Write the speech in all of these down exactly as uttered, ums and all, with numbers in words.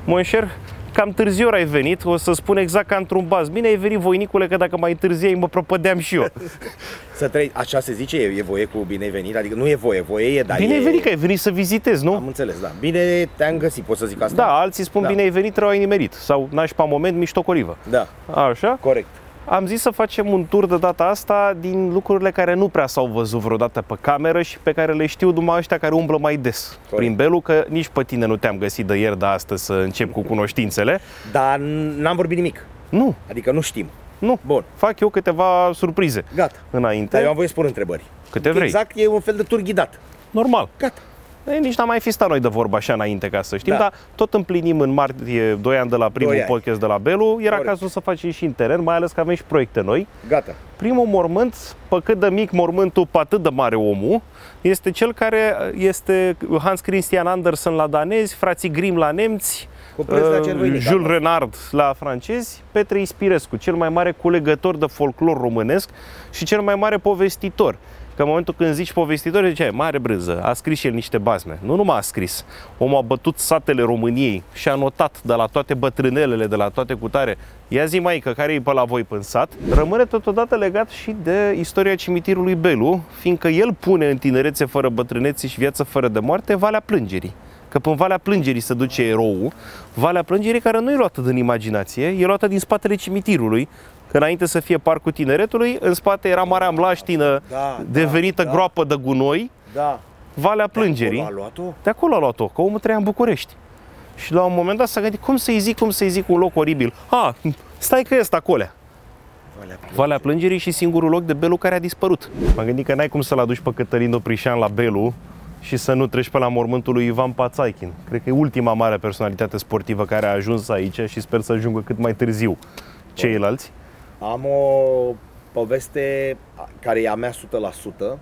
Monșer, cam târziu ai venit, o să spun exact ca într-un baz. Bine ai venit, voinicule, că dacă mai întârziai mă prăpădeam și eu. Să trăi, așa se zice, e, e voie cu bine ai venit, adică nu e voie, voie e, dar Bine e... ai venit, că ai venit să vizitezi, nu? Am înțeles, da. Bine te-am găsit, pot să zic asta? Da, alții spun da. Bine ai venit, rău ai nimerit. Sau nașpa moment, miștocolivă. Da. Așa? Corect. Am zis să facem un tur de data asta din lucrurile care nu prea s-au văzut vreodată pe cameră și pe care le știu numai ăștia care umblă mai des. Corect. Prin Belu, că nici pe tine nu te-am găsit de ieri de astăzi să încep cu cunoștințele. Dar n-am vorbit nimic. Nu. Adică nu știm. Nu. Bun. Fac eu câteva surprize. Gata. Înainte. Dar eu am voie să pun întrebări. Câte vrei. Exact, e un fel de tur ghidat. Normal. Gata. Ei, nici n-am mai fi stat noi de vorba așa înainte, ca să știm, da. Dar tot împlinim în martie doi ani de la primul podcast de la Belu. Era Corect. Cazul să facem și în teren, mai ales că avem și proiecte noi. Gata. Primul mormânt, pe cât de mic mormântul, pe atât de mare omul, este cel care este Hans Christian Andersen la danezi, frații Grimm la nemți, uh, Jules da, Renard la francezi, Petre Ispirescu, cel mai mare culegător de folclor românesc și cel mai mare povestitor. Că în momentul când zici povestitor, zice, mare brânză, a scris și el niște basme. Nu numai a scris, omul a bătut satele României și a notat de la toate bătrânelele, de la toate cutare. Ia zi, maică, care e pe la voi în sat? Rămâne totodată legat și de istoria cimitirului Belu, fiindcă el pune în tinerețe fără bătrânețe și viață fără de moarte Valea Plângerii. Că până Valea Plângerii se duce eroul, Valea Plângerii care nu e luată din imaginație, e luată din spatele cimitirului. Că înainte să fie Parcul Tineretului, în spate era Marea Mlaștină, da, devenită da, groapă de gunoi, da. Valea Plângerii. De acolo a luat-o? De acolo a luat-o, că omul trăia în București. Și la un moment dat s-a gândit, cum să-i zic, cum să-i zic un loc oribil? A, stai că este acolo. Valea Plângerii. Valea Plângerii și singurul loc de Belu care a dispărut. M-am gândit că n-ai cum să-l aduci pe Cătălin Oprișan la Belu și să nu treci pe la mormântul lui Ivan Pațaichin. Cred că e ultima mare personalitate sportivă care a ajuns aici și sper să ajungă cât mai târziu ceilalți. Am o poveste care e a mea o sută la sută.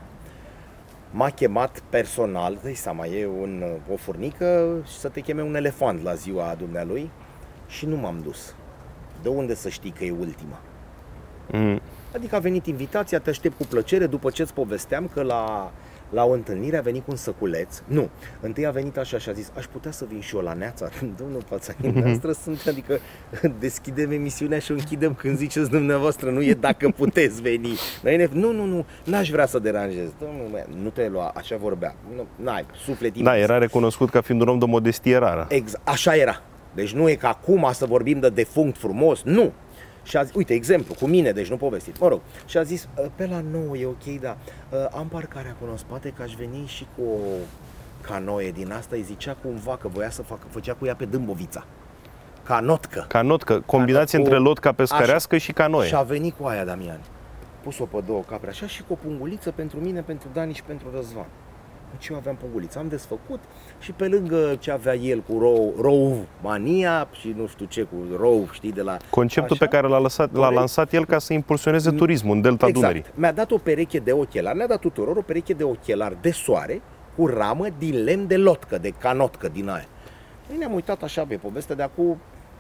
M-a chemat personal, dă-i seama, e un, o furnică și să te cheme un elefant la ziua dumnealui și nu m-am dus. De unde să știi că e ultima? Mm. Adică a venit invitația, te aștept cu plăcere, după ce îți povesteam că la, la o întâlnire a venit cu un săculeț. Nu, întâi a venit așa și a zis, aș putea să vin și eu la Neața? Domnul Pațaichin, noastră sunt, adică deschidem emisiunea și o închidem când ziceți dumneavoastră, nu e dacă puteți veni. Nu, nu, nu, n-aș vrea să deranjez. Domnul, nu te lua, așa vorbea. N-ai, suflet imens. Da, era recunoscut ca fiind un om de modestie rară. Exact, așa era. Deci nu e ca acum să vorbim de defunct frumos, nu. Și a zis, uite, exemplu, cu mine, deci nu povestit, mă rog. Și a zis, pe la nouă e ok, dar am parcarea acolo în spate, că aș veni și cu o canoe din asta, îi zicea cumva că voia să facă, făcea cu ea pe Dâmbovița. Canotcă. Canotcă, combinație Canotcă, între lotca pescărească așa, și canoe. Și a venit cu aia, Damian. Pus-o pe două capre așa și cu o punguliță pentru mine, pentru Dani și pentru Răzvan. Deci eu aveam punguliță, am desfăcut și pe lângă ce avea el cu row, row mania și nu știu ce, cu row, știi, de la... Conceptul așa, pe care l-a, lăsat, l-a lansat el ca să impulsioneze turismul în delta exact. Dunării. Mi-a dat o pereche de ochelari, ne-a dat tuturor o pereche de ochelari de soare cu ramă din lemn de lotcă, de canotcă din aia. Noi ne-am uitat așa pe poveste de acum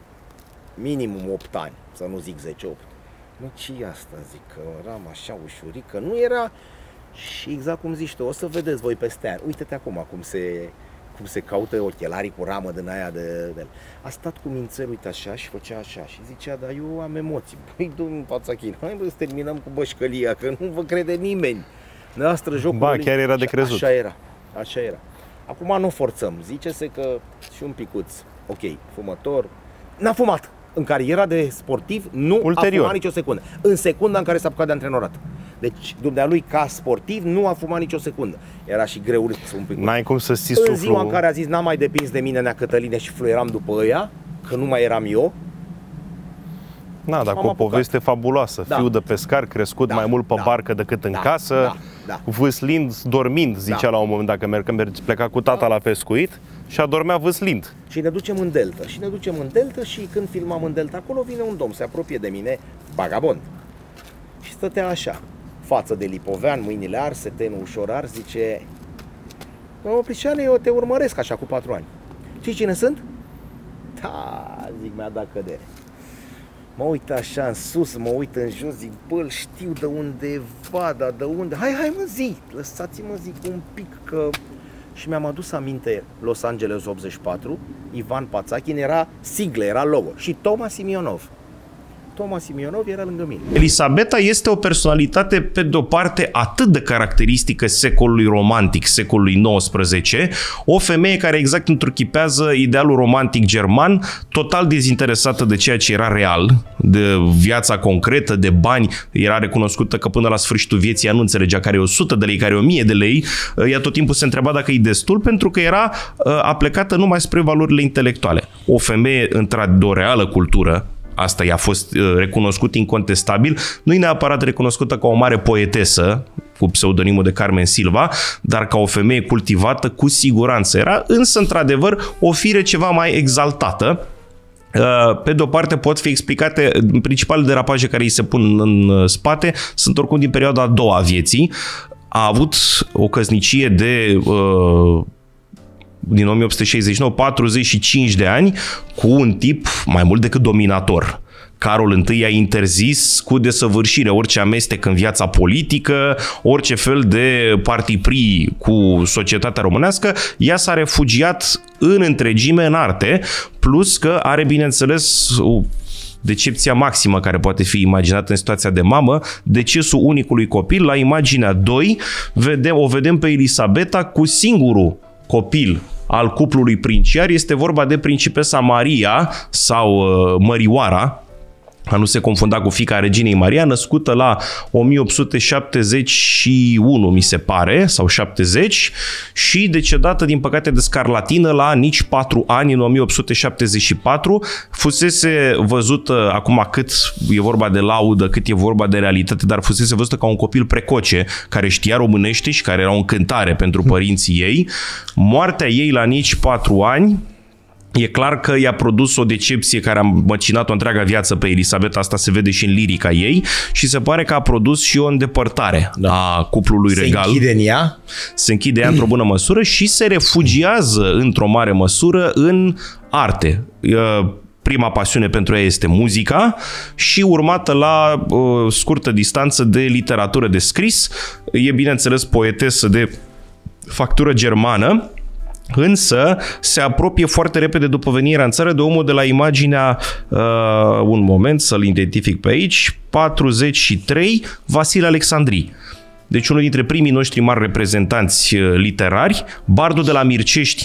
minimum opt ani, să nu zic zece opt. Nu, ce-i asta, zic, că ramă așa ușurică, nu era... Și exact cum zici tu, o să vedeți voi peste ani. Uite-te acum cum se, cum se caută ochelarii cu ramă din aia de, de... A stat cu mințel, uite așa, și făcea așa și zicea, dar eu am emoții. Băi, domnul Pațaichin, hai bă, să terminăm cu bășcălia, că nu vă crede nimeni. Noastră jocul. Ba, chiar era de crezut. Așa era, așa era. Acum nu forțăm, zice-se că și un picuț, ok, fumător, n-a fumat. În cariera de sportiv nu Ulterior. a fumat nicio secundă. În secunda în care s-a apucat de antrenorat. Deci, dumnealui, ca sportiv, nu a fumat nicio secundă. Era și greu un pic. N-ai cum să ții în suflu. În ziua în care a zis, n-am mai depins de mine, Nea Cătăline, și fluieram după ăia, că nu mai eram eu. Na, dar cu o poveste fabuloasă. Da. Fiul de pescar, crescut da, mai mult pe da, barcă decât în da, casă, da, da. vâslind, dormind, zicea da. la un moment dat, că merg, pleca cu tata da. la pescuit și adormea vâslind. Și ne ducem în delta. Și ne ducem în delta și când filmam în delta, acolo vine un domn, se apropie de mine, vagabond. Și stătea așa, față de lipovean, mâinile arse, tenul ușor ars, zice: Domnul Oprișane, eu te urmăresc așa cu patru ani. Știi cine sunt? Da, zic, mi-a dat cădere. Mă uit așa în sus, mă uit în jos, zic, bă, știu de undeva, dar de unde? Hai, hai mă, zi, lăsați-mă, zic, un pic, că... și mi-am adus aminte Los Angeles optzeci și patru, Ivan Pațachin era siglă, era logo și Toma Simionov. Toma Simionov era lângă mine. Elisabeta este o personalitate, pe de-o parte, atât de caracteristică secolului romantic, secolului nouăsprezece, o femeie care exact întruchipează idealul romantic german, total dezinteresată de ceea ce era real, de viața concretă, de bani. Era recunoscută că până la sfârșitul vieții ea nu înțelegea care e o sută de lei, care e o mie de lei. Ea tot timpul se întreba dacă e destul, pentru că era aplecată numai spre valorile intelectuale. O femeie de o reală cultură, asta i-a fost recunoscut incontestabil, nu e neapărat recunoscută ca o mare poetesă, cu pseudonimul de Carmen Silva, dar ca o femeie cultivată, cu siguranță era, însă, într-adevăr, o fire ceva mai exaltată. Pe de o parte pot fi explicate principalele derapaje care îi se pun în spate, sunt oricum din perioada a doua a vieții. A avut o căsnicie de... Uh, din o mie opt sute șaizeci și nouă, patruzeci și cinci de ani, cu un tip mai mult decât dominator. Carol I a interzis cu desăvârșire orice amestec în viața politică, orice fel de partiprii cu societatea românească. Ea s-a refugiat în întregime în arte, plus că are, bineînțeles, o decepția maximă care poate fi imaginată în situația de mamă, decesul unicului copil. La imaginea doi vedem, o vedem pe Elisabeta cu singurul copil al cuplului princiar, este vorba de principesa Maria sau uh, Mărioara, a nu se confunda cu fiica reginei Maria, născută la o mie opt sute șaptezeci și unu, mi se pare, sau șaptezeci, și decedată, din păcate, de scarlatină la nici patru ani, în o mie opt sute șaptezeci și patru. Fusese văzută, acum cât e vorba de laudă, cât e vorba de realitate, dar fusese văzută ca un copil precoce, care știa românește și care era o încântare pentru părinții ei. Moartea ei la nici patru ani, e clar că i-a produs o decepție care a măcinat o întreaga viață pe Elisabeta, asta se vede și în lirica ei, și se pare că a produs și o îndepărtare da. a cuplului se regal. Se închide în ea? Se închide ea într-o bună măsură și se refugiază într-o mare măsură în arte. Prima pasiune pentru ea este muzica și urmată la uh, scurtă distanță de literatură de scris. E, bineînțeles, poetesă de factură germană, însă se apropie foarte repede după venirea în țară de omul de la imaginea, uh, un moment să-l identific pe aici, patruzeci și trei, Vasile Alexandrii. Deci unul dintre primii noștri mari reprezentanți literari, bardul de la Mircești,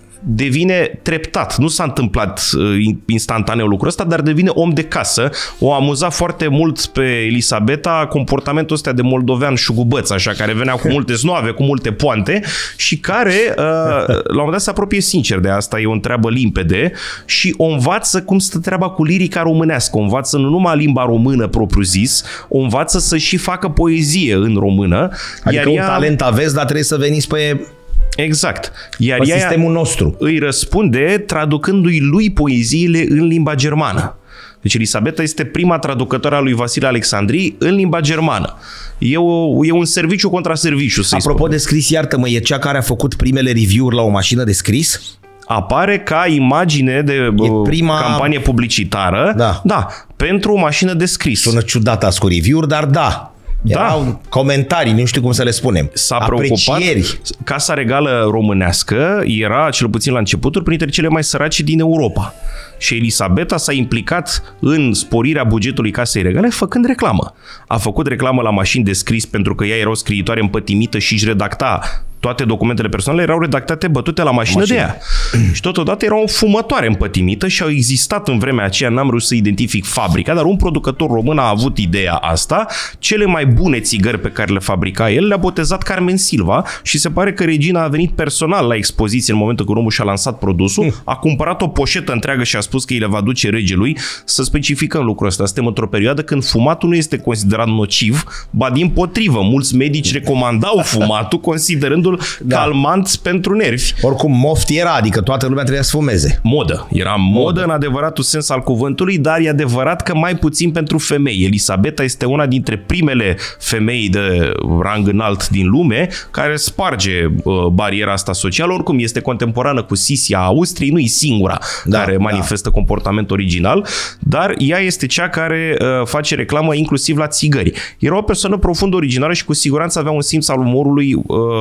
devine treptat. Nu s-a întâmplat instantaneu lucrul ăsta, dar devine om de casă. O amuza foarte mult pe Elisabeta comportamentul ăsta de moldovean șugubăț, așa, care venea cu multe snoave, cu multe poante și care la un moment dat se apropie sincer de asta, e o întreabă limpede și o învață cum stă treaba cu lirica românească. O învață nu numai limba română propriu-zis, o învață să și facă poezie în română. Adică iar un ea... talent aveți, dar trebuie să veniți pe... Exact. Iar pe ea sistemul nostru îi răspunde traducându-i lui poeziile în limba germană. Deci Elisabeta este prima traducătoare a lui Vasile Alexandrii în limba germană. E, o, e un serviciu contra serviciu, să-i Apropo spun. de scris, iartă-mă, e cea care a făcut primele review-uri la o mașină de scris? Apare ca imagine de prima... campanie publicitară, da. Da, pentru o mașină de scris. Sună ciudat azi cu review-uri, dar da. Erau da. comentarii, nu știu cum să le spunem. S-a preocupat. Casa Regală Românească era, cel puțin la începuturi, printre cele mai sărace din Europa. Și Elisabeta s-a implicat în sporirea bugetului Casei Regale făcând reclamă. A făcut reclamă la mașini de scris pentru că ea era o scriitoare împătimită și își redacta toate documentele personale, erau redactate bătute la mașină, mașină. de ea. Și totodată era o fumătoare împătimită și au existat în vremea aceea, n-am reușit să identific fabrica, dar un producător român a avut ideea asta. Cele mai bune țigări pe care le fabrica el le-a botezat Carmen Silva și se pare că regina a venit personal la expoziție în momentul când omul și-a lansat produsul, mm. a cumpărat o poșetă întreagă și a spus că îi le va duce regelui. Să specificăm lucrul ăsta. Suntem într-o perioadă când fumatul nu este considerat nociv, ba dimpotrivă. Mulți medici recomandau fumatul considerându-l da. calmant pentru nervi. Oricum, moft era, adică toată lumea trebuia să fumeze. Modă. Era modă, modă în adevăratul sens al cuvântului, dar e adevărat că mai puțin pentru femei. Elisabeta este una dintre primele femei de rang înalt din lume care sparge uh, bariera asta socială. Oricum, este contemporană cu Sisia Austriei, nu e singura da, care manifestă da. comportament original, dar ea este cea care uh, face reclamă inclusiv la țigări. Era o persoană profund originală și cu siguranță avea un simț al umorului uh,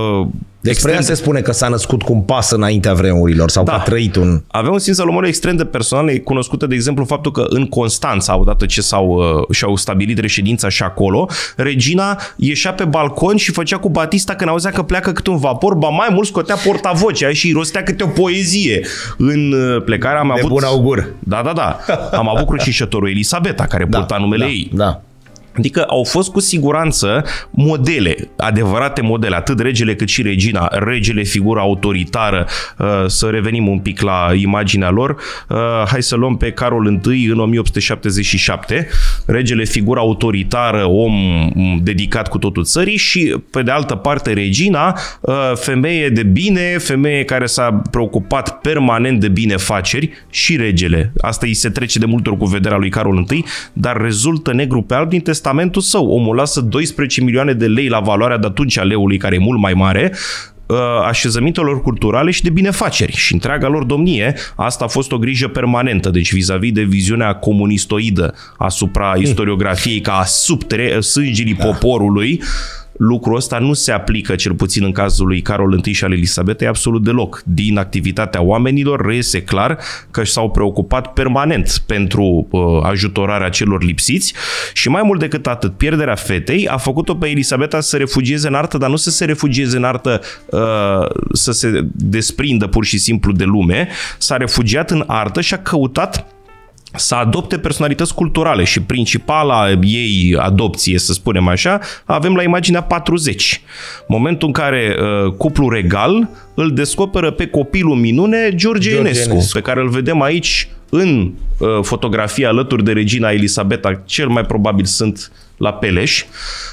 Despre ea se spune că s-a născut cu un pas înaintea vremurilor sau da. că a trăit un... Avea un simț al umorului extrem de personal. E cunoscută, de exemplu, faptul că în Constanța, odată ce s-au, și-au stabilit reședința și acolo, regina ieșea pe balcon și făcea cu Batista când auzea că pleacă câte un vapor, ba mai mult scotea portavocea și îi rostea câte o poezie. În plecarea am de avut... bun augur. Da, da, da. Am avut crucișătorul Elisabeta, care da, purta numele da, ei. Da. Adică au fost cu siguranță modele, adevărate modele, atât regele cât și regina, regele figura autoritară, să revenim un pic la imaginea lor, hai să luăm pe Carol I în o mie opt sute șaptezeci și șapte, regele figura autoritară, om dedicat cu totul țării și pe de altă parte regina, femeie de bine, femeie care s-a preocupat permanent de binefaceri și regele. Asta îi se trece de multe ori cu vederea lui Carol I, dar rezultă negru pe alb din testamentul său. Omul lasă doisprezece milioane de lei la valoarea de atunci a leului, care e mult mai mare, așezămintelor culturale și de binefaceri. Și întreaga lor domnie, asta a fost o grijă permanentă, deci vis-a-vis de viziunea comunistoidă asupra istoriografiei ca a subtere sângerii poporului. Lucrul ăsta nu se aplică, cel puțin în cazul lui Carol I și al Elisabetei, absolut deloc. Din activitatea oamenilor reiese clar că s-au preocupat permanent pentru uh, ajutorarea celor lipsiți și mai mult decât atât, pierderea fetei a făcut-o pe Elisabeta să se refugieze în artă, dar nu să se refugieze în artă uh, să se desprindă pur și simplu de lume, s-a refugiat în artă și a căutat să adopte personalități culturale și principala ei adopție, să spunem așa, avem la imaginea patruzeci. Momentul în care uh, cuplul regal îl descoperă pe copilul minune George, George Enescu, Enescu, pe care îl vedem aici în uh, fotografia alături de regina Elisabeta, cel mai probabil sunt la Peleș.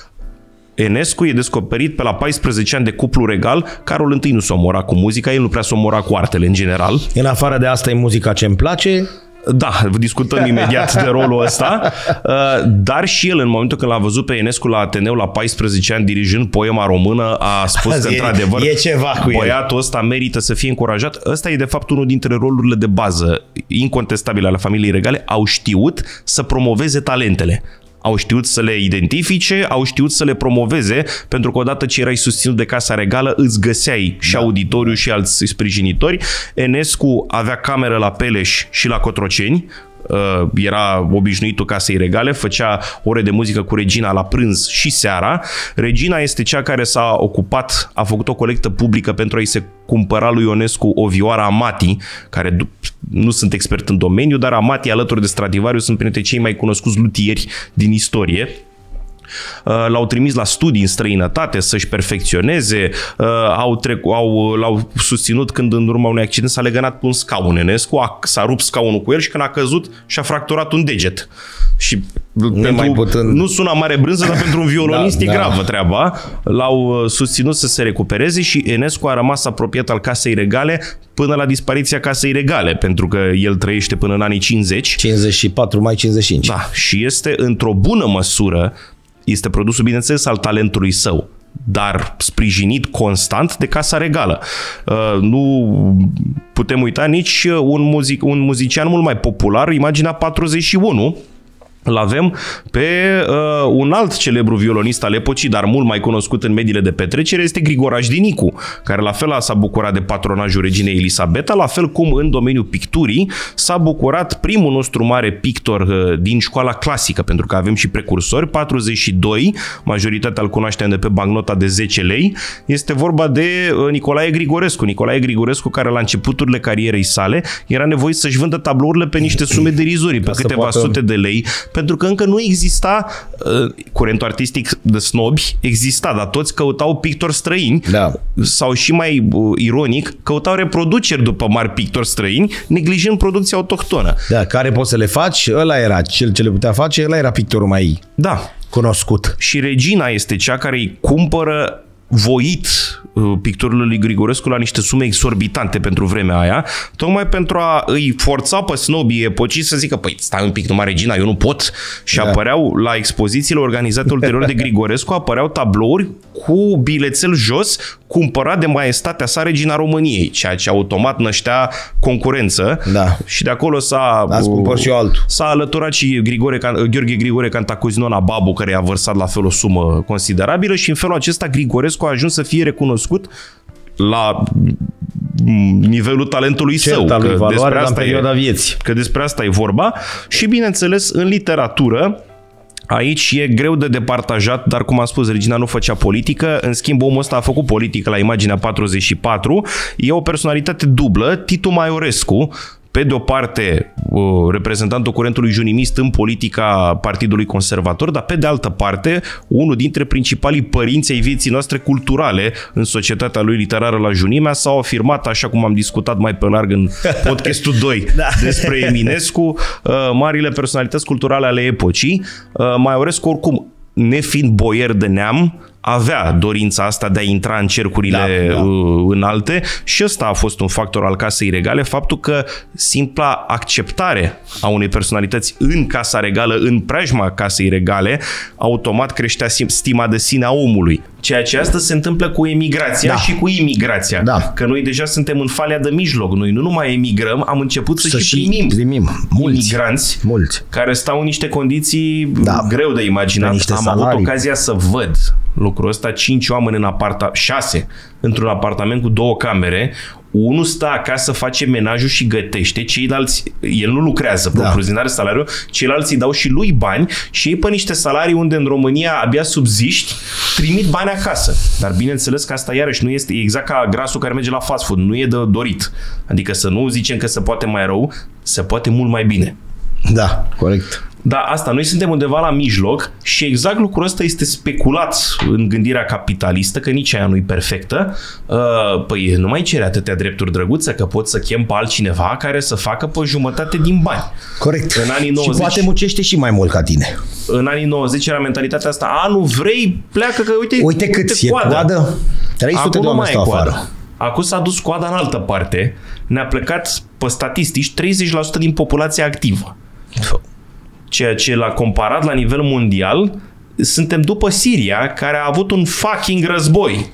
Enescu e descoperit pe la paisprezece ani de cuplu regal. Carol I nu s-o omora cu muzica, el nu prea s-o omora cu artele în general. În afară de asta e muzica ce-mi place. Da, discutăm imediat de rolul ăsta, dar și el în momentul când l-a văzut pe Enescu la Ateneu la paisprezece ani dirijând poema română a spus că într-adevăr e ceva cu băiatul ăsta merită să fie încurajat. Ăsta e de fapt unul dintre rolurile de bază incontestabile ale familiei regale, au știut să promoveze talentele. Au știut să le identifice, au știut să le promoveze, pentru că odată ce erai susținut de Casa Regală, îți găseai și da. auditoriu și alți sprijinitori. Enescu avea cameră la Peleș și la Cotroceni, era obișnuitul Casei Regale, făcea ore de muzică cu regina la prânz și seara. Regina este cea care s-a ocupat, a făcut o colectă publică pentru a-i se cumpăra lui Ionescu o vioară Amati, care nu sunt expert în domeniu, dar Amati alături de Stradivarius sunt printre cei mai cunoscuți luthieri din istorie. L-au trimis la studii în străinătate să-și perfecționeze, au trecu, au, l-au susținut când în urma unui accident s-a legănat pe un scaun Enescu, s-a rupt scaunul cu el și când a căzut și-a fracturat un deget. Și nu, pentru, mai putând... nu sună mare brânză, dar pentru un violonist da, e gravă da. treaba. L-au susținut să se recupereze și Enescu a rămas apropiat al Casei Regale până la dispariția Casei Regale, pentru că el trăiește până în anii cincizeci. cincizeci și patru mai cincizeci și cinci. Da, și este într-o bună măsură, este produsul, bineînțeles, al talentului său, dar sprijinit constant de Casa Regală. Uh, nu putem uita nici un, muzic, un muzician mult mai popular, imaginea patruzeci și unu, l-avem pe uh, un alt celebru violonist al epocii, dar mult mai cunoscut în mediile de petrecere, este Grigoraș Dinicu, care la fel s-a bucurat de patronajul reginei Elisabeta, la fel cum în domeniul picturii s-a bucurat primul nostru mare pictor uh, din școala clasică, pentru că avem și precursori, patruzeci și doi, majoritatea îl cunoaștem de pe bancnota de zece lei, este vorba de uh, Nicolae Grigorescu. Nicolae Grigorescu, care la începuturile carierei sale era nevoit să-și vândă tablourile pe niște sume derizorii, pe câteva poată... sute de lei, pentru că încă nu exista uh, curentul artistic de snobi, exista, dar toți căutau pictori străini da. sau și mai uh, ironic, căutau reproduceri după mari pictori străini, neglijând producția autohtonă. Da, care poți să le faci, ăla era cel ce le putea face, ăla era pictorul mai da. cunoscut. Și regina este cea care îi cumpără voit pictorul lui Grigorescu la niște sume exorbitante pentru vremea aia, tocmai pentru a îi forța pe snobii epocii să zică, păi stai un pic, numai regina, eu nu pot. Și da. apăreau la expozițiile organizate ulterior de Grigorescu, apăreau tablouri cu bilețel jos, cumpărat de maestatea sa regina României, ceea ce automat năștea concurență. Da. Și de acolo s-a s-a alăturat și Grigore, Gheorghe Grigore Cantacuzino Babu, care a vărsat la fel o sumă considerabilă și în felul acesta Grigorescu a ajuns să fie recunoscut la nivelul talentului Certa său. Lui Că valoare, despre, asta în perioada e, vieții. că despre asta e vorba. Și bineînțeles, în literatură, aici e greu de departajat, dar cum am spus, Regina nu făcea politică, în schimb omul ăsta a făcut politică la Imaginea patruzeci și patru, e o personalitate dublă, Titu Maiorescu, pe de o parte reprezentantul curentului junimist în politica Partidului Conservator, dar pe de altă parte unul dintre principalii părinți ai vieții noastre culturale în societatea lui literară la Junimea. S-au afirmat, așa cum am discutat mai pe larg în podcastul doi da. despre Eminescu, marile personalități culturale ale epocii. Maiorescu, oricum, nefiind boier de neam, avea dorința asta de a intra în cercurile da, da. înalte și ăsta a fost un factor al casei regale, faptul că simpla acceptare a unei personalități în casa regală, în preajma casei regale, automat creștea stima de sine a omului. Ceea ce asta se întâmplă cu emigrația da. și cu imigrația. Da. Că noi deja suntem în falea de mijloc. Noi nu numai emigrăm, am început să, să și primim, primim. Mulți. imigranți Mulți. care stau în niște condiții da. greu de imaginat. Am salarii. avut ocazia să văd lucrul ăsta, cinci oameni în apartament, șase într-un apartament cu două camere, unul stă acasă, face menajul și gătește, ceilalți, el nu lucrează, da. propriu-zis, n-are salariu, ceilalți îi dau și lui bani și ei pe niște salarii unde în România abia subziști, trimit bani acasă. Dar bineînțeles că asta iarăși nu este exact ca grasul care merge la fast food, nu e de dorit. Adică să nu zicem că se poate mai rău, se poate mult mai bine. Da, corect. Da, asta, noi suntem undeva la mijloc și exact lucrul ăsta este speculat în gândirea capitalistă, că nici aia nu-i perfectă. Păi nu mai cere atâtea drepturi, drăguță, că poți să chem pe altcineva care să facă pe jumătate din bani. Corect. În anii nouăzeci, și poate mucește și mai mult ca tine. În anii nouăzeci era mentalitatea asta, a, nu vrei, pleacă că uite, uite cât e coadă. coadă. trei sute Acum de oameni stau afară. Acum s-a dus coada în altă parte, ne-a plecat pe statistici treizeci la sută din populația activă. Ceea ce l-a comparat la nivel mondial, suntem după Siria, care a avut un fucking război.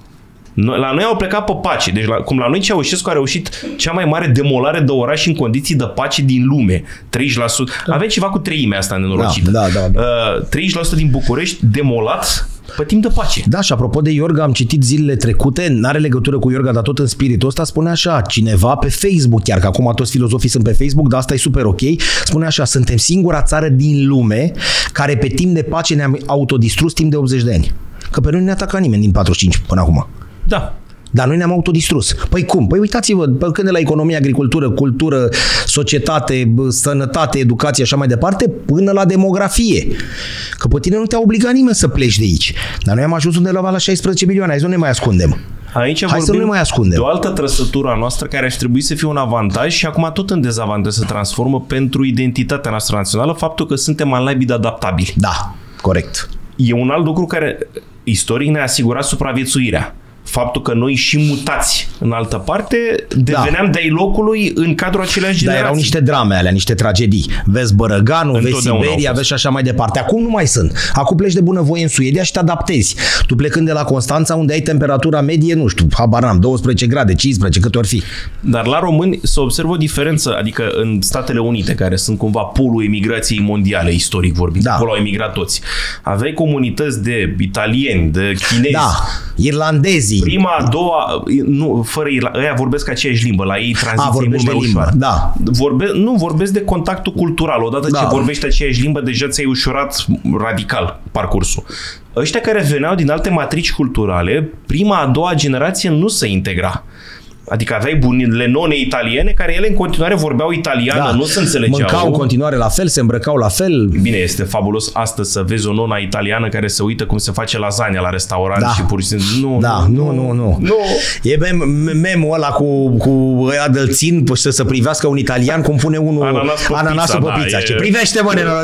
La noi au plecat pe pace. Deci la, cum la noi Ceaușescu a reușit cea mai mare demolare de oraș în condiții de pace din lume. treizeci la sută. Da. Avem ceva cu treimea asta nenorocită. Da, da, da. Uh, treizeci la sută din București demolat pe timp de pace. Da, și apropo de Iorga, am citit zilele trecute, n-are legătură cu Iorga, dar tot în spiritul ăsta, spune așa, cineva pe Facebook, chiar că acum toți filozofii sunt pe Facebook, dar asta e super ok, spune așa, suntem singura țară din lume care pe timp de pace ne-am autodistrus timp de optzeci de ani. Că pe noi nu ne ataca nimeni din patruzeci și cinci până acum. Da. Dar noi ne-am autodistrus. Păi cum? Păi uitați-vă, când de la economie, agricultură, cultură, societate, sănătate, educație, așa mai departe, până la demografie. Că pe tine nu te-a obligat nimeni să pleci de aici. Dar noi am ajuns undeva la șaisprezece milioane, hai să nu ne mai ascundem. Aici hai să nu ne mai ascundem. De o altă trăsătură a noastră care ar trebui să fie un avantaj și acum tot în dezavantaj se transformă pentru identitatea noastră națională, faptul că suntem mai laibid adaptabili. Da, corect. E un alt lucru care istoric ne-a asigurat supraviețuirea. Faptul că noi și mutați în altă parte deveneam da. de-ai locului în cadrul aceleași generații. Dar erau niște drame alea, niște tragedii. Vezi Bărăganul, vezi Siberia, vezi și așa mai departe. Acum nu mai sunt. Acum pleci de bunăvoie în Suedia și te adaptezi. Tu plecând de la Constanța, unde ai temperatura medie, nu știu, habar n-am, douăsprezece grade, cincisprezece, cât ori fi. Dar la români se observă o diferență, adică în Statele Unite, care sunt cumva polul emigrației mondiale, istoric vorbind, da. acolo au emigrat toți. Aveai comunități de italieni, de chinezi, da. irlandezi. Prima, a doua, nu, fără ăia vorbesc aceeași limbă, la ei tranziție e mult mai ușoară. Da. Vorbe, nu, vorbesc de contactul cultural. Odată da. ce vorbești aceeași limbă, deja ți-ai ușurat radical parcursul. Ăștia care veneau din alte matrici culturale, prima, a doua generație nu se integra. Adică aveai bunile none italiene care ele în continuare vorbeau italiană, da. nu se înțelegeau. Mâncau în continuare la fel, se îmbrăcau la fel. Bine, este fabulos astăzi să vezi o nona italiană care se uită cum se face lasagna la restaurant da. și pur și simplu nu, da, nu, nu, nu, nu. E memul ăla cu, cu ăia de-l țin să se privească un italian cum pune unul ananas pe ananasul pizza. pe pizza. Da, Ce e... privește, mă, da.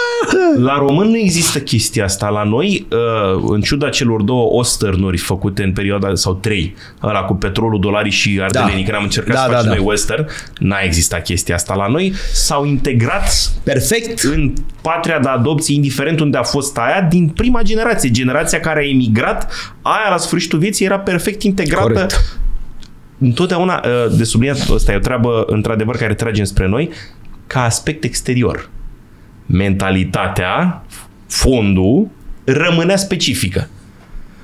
La român nu există chestia asta. La noi, în ciuda celor două osternuri făcute în perioada, sau trei, ăla cu petrolul, dolarii și ardelenii, da. când am încercat da, să facem da, da. noi western, n-a existat chestia asta. La noi s-au integrat perfect în patria de adopție, indiferent unde a fost aia, din prima generație. Generația care a emigrat, aia la sfârșitul vieții era perfect integrată. Corect. Întotdeauna, de subliniat, ăsta e o treabă, într-adevăr, care tragem spre noi, ca aspect exterior. Mentalitatea, fondul, rămânea specifică.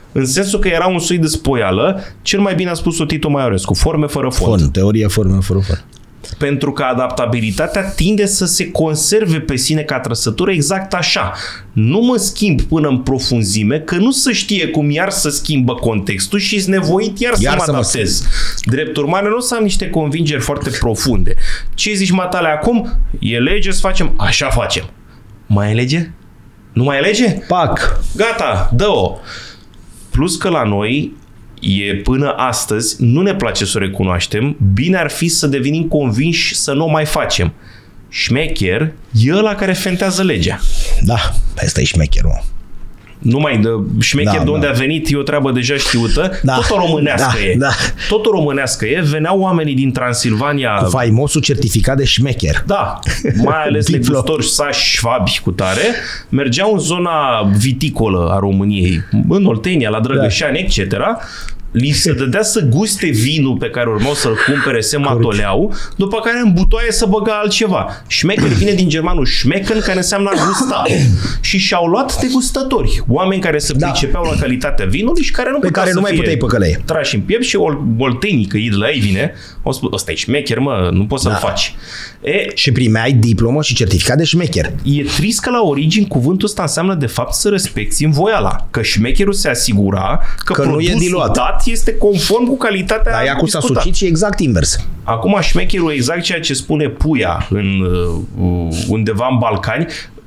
În sensul că era un soi de spoială, cel mai bine a spus-o Tito Maiorescu, forme fără fond. Fond, teoria forme fără fond. Pentru că adaptabilitatea tinde să se conserve pe sine ca trăsătură exact așa. Nu mă schimb până în profunzime, că nu se știe cum iar să schimbă contextul și ești nevoit iar, iar să mă adaptez. Drept urmare, nu o să am niște convingeri foarte profunde. Ce zici, matale, acum? E lege, să facem, așa facem. Mai e lege? Nu mai e lege? Pac! Gata, dă-o! Plus că la noi e până astăzi, nu ne place să o recunoaștem, bine ar fi să devenim convinși să nu o mai facem. Șmecher e ăla care fentează legea. Da, ăsta e șmecherul. Numai de șmecher da, de unde da. a venit e o treabă deja știută. Da, tot o românească da, e. Da. Tot o românească e. Veneau oamenii din Transilvania. Cu faimosul certificat de șmecher. Da, mai ales negustori sași, șvabi cu tare. Mergeau în zona viticolă a României, în Oltenia, la Drăgășani, da. et cetera. Li se dădea să guste vinul pe care urmau să-l cumpere, se matoleau, după care în butoaie să băga altceva. Șmecher vine din germanul schmecken, care înseamnă a gusta. Și și-au luat degustători, oameni care se pricepeau da. la calitatea vinului și care nu pe puteau care să nu mai fie puteai păcăleie. Trași în piept și oltenii, că de la ei vine, au spus, ăsta e șmecher, mă, nu poți da. să-l faci. E, și primeai diplomă și certificat de șmecher. E trist că la origini cuvântul ăsta înseamnă de fapt să respecti învoiala, că șmecherul se asigura că, că produsul nu e diluat. Dat este conform cu calitatea Dar ea cu s-a sucit și exact invers. Acum șmecherul exact ceea ce spune Puia în, undeva în Balcani.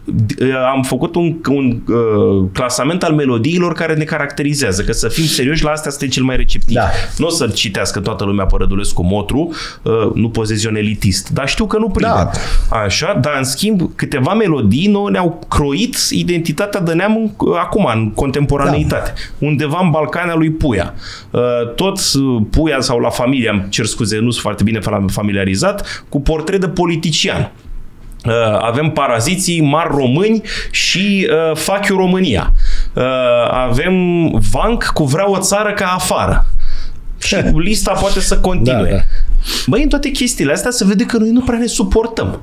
Am făcut un, un uh, clasament al melodiilor care ne caracterizează, că să fim serioși, la astea este cel mai receptiv. Da. Nu o să-l citească toată lumea pe Rădulescu Motru, uh, nu pozițion elitist, dar știu că nu prinde. Da. Așa, dar în schimb câteva melodii nouă ne-au croit identitatea de neam în, acum, în contemporaneitate. Da. Undeva în Balcania lui Puia. Uh, tot Puia sau la familie, îmi cer scuze, nu sunt foarte bine familiarizat, cu portret de politician. Uh, avem Paraziții mari români și uh, Fac eu România. Uh, avem Vanc cu Vreau o țară ca afară. Și lista poate să continue. Da, da. Băi, în toate chestiile astea se vede că noi nu prea ne suportăm.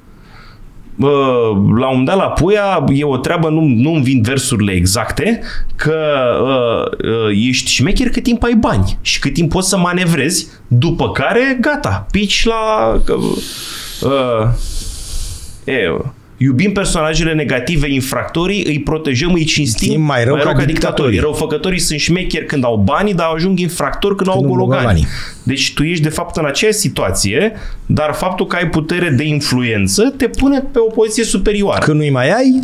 Uh, la un moment dat la Puia e o treabă, nu, nu-mi vin versurile exacte, că uh, uh, ești șmecher cât timp ai bani și cât timp poți să manevrezi, după care gata, pici la... Uh, E, iubim personajele negative, infractorii, îi protejăm, îi cinstim, mai rău, mai rău ca, ca dictatorii. Răufăcătorii sunt șmecheri când au banii, dar ajung infractori când, când au gologani. Deci tu ești de fapt în aceeași situație, dar faptul că ai putere de influență te pune pe o poziție superioară. Când nu-i mai ai...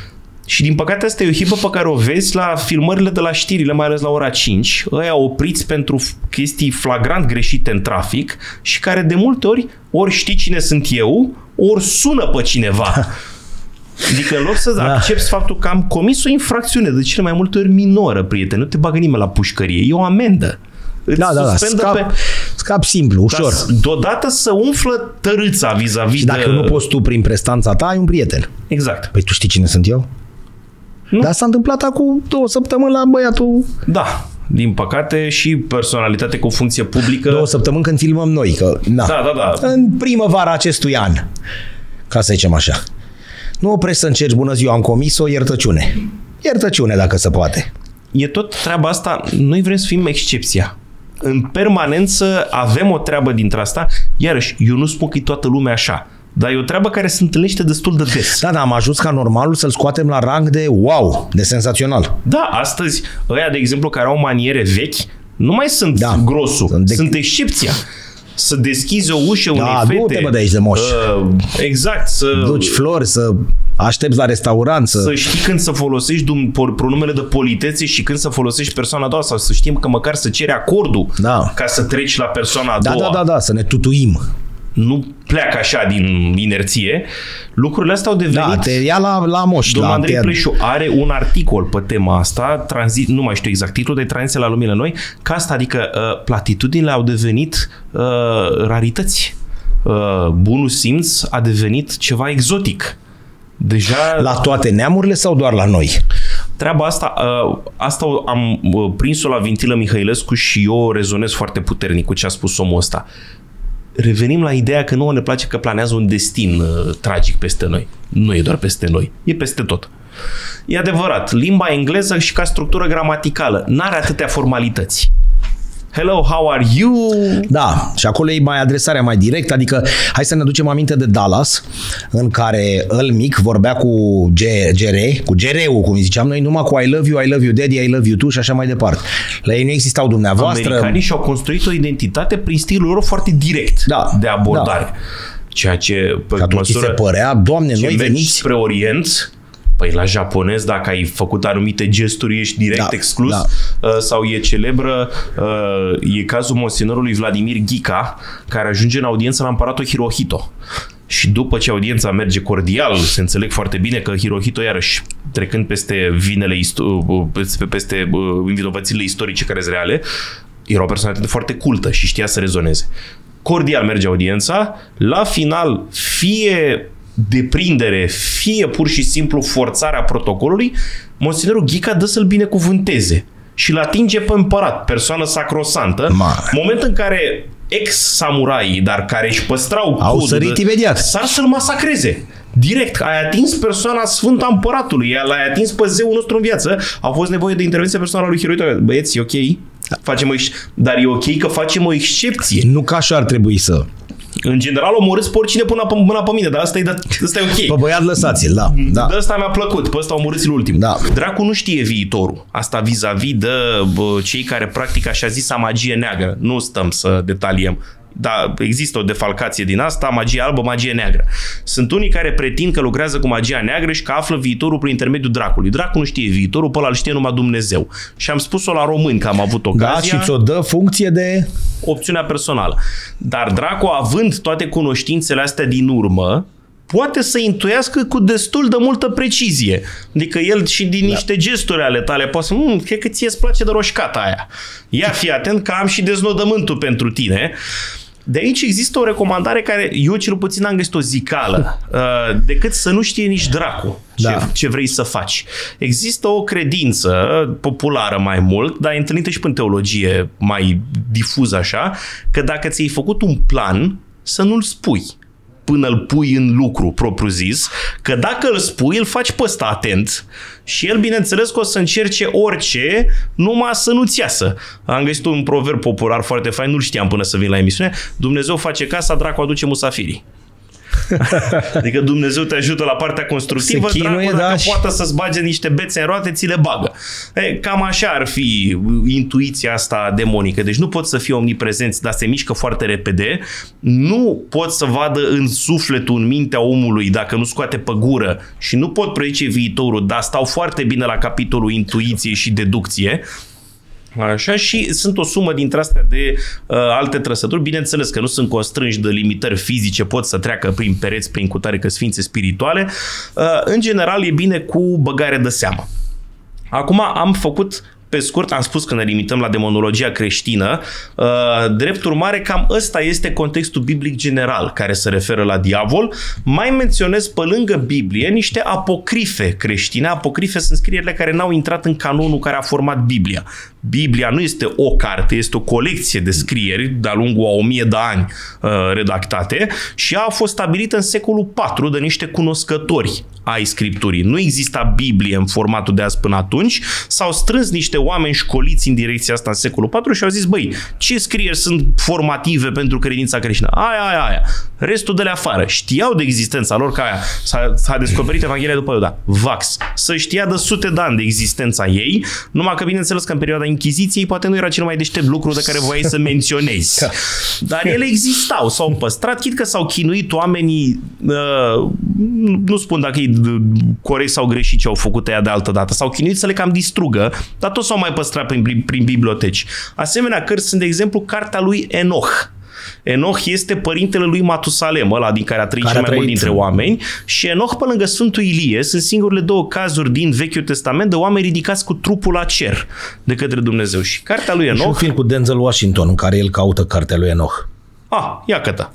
Și din păcate asta e o hibă pe care o vezi la filmările de la știrile, mai ales la ora cinci, ăia opriți pentru chestii flagrant greșite în trafic și care de multe ori ori știi cine sunt eu, ori sună pe cineva. Adică în loc să da. accepti faptul că am comis o infracțiune de cele mai multe ori minoră, prieteni, nu te bagă nimeni la pușcărie, e o amendă. Da, da, da, scap, pe... scap simplu, ușor. Dar deodată să umflă tărâța vis-a-vis și dacă de... nu poți tu prin prestanța ta, ai un prieten. Exact. Păi tu știi cine sunt eu? Nu? Dar s-a întâmplat acum două săptămâni la băiatul... Da, din păcate și personalitate cu funcție publică... Două săptămâni când filmăm noi, că... Na, da, da, da. În primăvara acestui an, ca să zicem așa. Nu oprești să încerci, bună ziua, am comis-o, iertăciune. Iertăciune, dacă se poate. E tot treaba asta, noi vrem să fim excepția. În permanență avem o treabă dintre asta. Iarăși, eu nu spun că e toată lumea așa. Dar e o treabă care se întâlnește destul de des. Da, da, am ajuns ca normalul să-l scoatem la rang de wow, de senzațional. Da, astăzi, ăia, de exemplu, care au maniere vechi, nu mai sunt da, grosul, sunt, de... sunt excepția. Să deschizi o ușă da, unei fete. Du-te, bă, de aici de moș. Uh, exact. Să duci flori, să aștepți la restaurant. Să... să știi când să folosești pronumele de politețe și când să folosești persoana a doua, sau să știm că măcar să ceri acordul da. ca să treci la persoana a da, doua. Da, da, da, să ne tutuim. Nu pleacă așa din inerție. Lucrurile astea au devenit... Da, te ia la, la moș. Domnul la Andrei te... Pleșu are un articol pe tema asta, tranzi... nu mai știu exact titlul, de tranziție la lumile noi, că asta, adică uh, platitudinile au devenit uh, rarități. Uh, bunul simț a devenit ceva exotic. Deja... La toate neamurile sau doar la noi? Treaba asta, uh, asta am uh, prins-o la Vintilă Mihailescu și eu rezonez foarte puternic cu ce a spus omul ăsta. Revenim la ideea că nouă ne place că planează un destin uh, tragic peste noi. Nu e doar peste noi, e peste tot. E adevărat, limba engleză și ca structură gramaticală n-are atâtea formalități. Hello, how are you? Da, și acolo e mai adresarea mai directă, adică hai să ne aducem aminte de Dallas, în care îl mic vorbea cu G R, cu G R-ul, cum ziceam noi, numai cu I love you, I love you daddy, I love you too și așa mai departe. La ei nu existau dumneavoastră. Americanii și-au construit o identitate prin stilul lor foarte direct da, de abordare. Da. Ceea ce, pe că măsură, se părea, Doamne, noi veniți spre Orient. Păi la japonez, dacă ai făcut anumite gesturi, ești direct da, exclus. Da. Sau e celebră, e cazul monsenorului Vladimir Ghica, care ajunge în audiență la împăratul Hirohito. Și după ce audiența merge cordial, se înțeleg foarte bine că Hirohito, iarăși, trecând peste vinele, peste, peste învinovățile istorice care sunt reale, era o personalitate foarte cultă și știa să rezoneze. Cordial merge audiența, la final, fie deprindere, fie pur și simplu forțarea protocolului, monsenorul Ghica dă să-l binecuvânteze și îl atinge pe împărat, persoană sacrosantă, moment în care ex-samuraii, dar care își păstrau au sărit imediat, s-ar să-l masacreze. Direct, ai atins persoana sfântă a împăratului, l-ai atins pe zeul nostru în viață, a fost nevoie de intervenția personală lui Hirohito. Băieți, e ok? Facem o ex... Dar e ok că facem o excepție. Nu ca așa ar trebui să... În general omorâți pe oricine până pe, până pe mine, dar asta e, de, asta e ok. Pe băiat lăsați-l, da. da. De asta mi-a plăcut, pe ăsta omorâți-l ultim. Da. Dracu nu știe viitorul. Asta vis-a-vis de bă, cei care practică așa zisa magie neagră. Nu stăm să detaliem. Dar există o defalcație din asta, magie albă, magie neagră. Sunt unii care pretind că lucrează cu magia neagră și că află viitorul prin intermediul dracului. Dracul nu știe viitorul, pe ăla îl știe numai Dumnezeu. Și am spus-o la români că am avut ocazia. Da, și ți-o dă funcție de... opțiunea personală. Dar Dracu, având toate cunoștințele astea din urmă, poate să intuiască cu destul de multă precizie. Adică el și din da. niște gesturi ale tale poate să... Mmm, cred că ție îți place de roșcata aia. Ia fi atent că am și deznodământul pentru tine. De aici există o recomandare care eu cel puțin am găsit o zicală, uh, decât să nu știe nici dracu ce, da. ce vrei să faci. Există o credință populară mai mult, dar e întâlnită și în teologie mai difuză așa, că dacă ți-ai făcut un plan, să nu-l spui până îl pui în lucru propriu-zis, că dacă îl spui, îl faci pe ăsta atent și el, bineînțeles, că o să încerce orice, numai să nu-ți iasă. Am găsit un proverb popular foarte fain, nu-l știam până să vin la emisiune: Dumnezeu face casa, dracu aduce musafirii. Adică Dumnezeu te ajută la partea constructivă, chinuie, dracu, dacă da, poate să-ți bage niște bețe în roate, ți le bagă. E, cam așa ar fi intuiția asta demonică. Deci nu pot să fie omniprezenți, dar se mișcă foarte repede. Nu pot să vadă în sufletul, în mintea omului, dacă nu scoate pe gură, și nu pot predice viitorul, dar stau foarte bine la capitolul intuiție și deducție. Așa, și sunt o sumă dintre astea de uh, alte trăsături. Bineînțeles că nu sunt constrânși de limitări fizice, pot să treacă prin pereți, prin cutare, că sfințe spirituale. Uh, în general e bine cu băgare de seamă. Acum am făcut... Pe scurt, am spus că ne limităm la demonologia creștină. Drept urmare, cam ăsta este contextul biblic general care se referă la diavol. Mai menționez pe lângă Biblie niște apocrife creștine. Apocrife sunt scrierile care n-au intrat în canonul care a format Biblia. Biblia nu este o carte, este o colecție de scrieri de-a lungul a o mie de ani redactate și a fost stabilită în secolul patru de niște cunoscători ai Scripturii. Nu exista Biblie în formatul de azi până atunci. S-au strâns niște oameni școliți în direcția asta în secolul patru și au zis: băi, ce scrieri sunt formative pentru credința creștină? Aia, aia, aia. Restul de la afară știau de existența lor, că aia s-a descoperit Evanghelia după Iuda. Vax. Să știa de sute de ani de existența ei, numai că bineînțeles că în perioada Inchiziției poate nu era cel mai deștept lucru de care voiai să menționezi. Dar ele existau, s-au păstrat, chit că s-au chinuit oamenii, uh, nu spun dacă e corect sau greșit ce au făcut ea de altă dată, s-au chinuit să le cam distrugă, dar tot s-au mai păstrat prin, prin biblioteci. Asemenea cărți sunt, de exemplu, cartea lui Enoch. Enoch este părintele lui Matusalem, ăla din care a trăit cel mai mult dintre oameni, și Enoch, pe lângă Sfântul Ilie, sunt singurele două cazuri din Vechiul Testament de oameni ridicați cu trupul la cer de către Dumnezeu. Și cartea lui Enoch... Și un film cu Denzel Washington în care el caută cartea lui Enoch. Ah, ia cătă.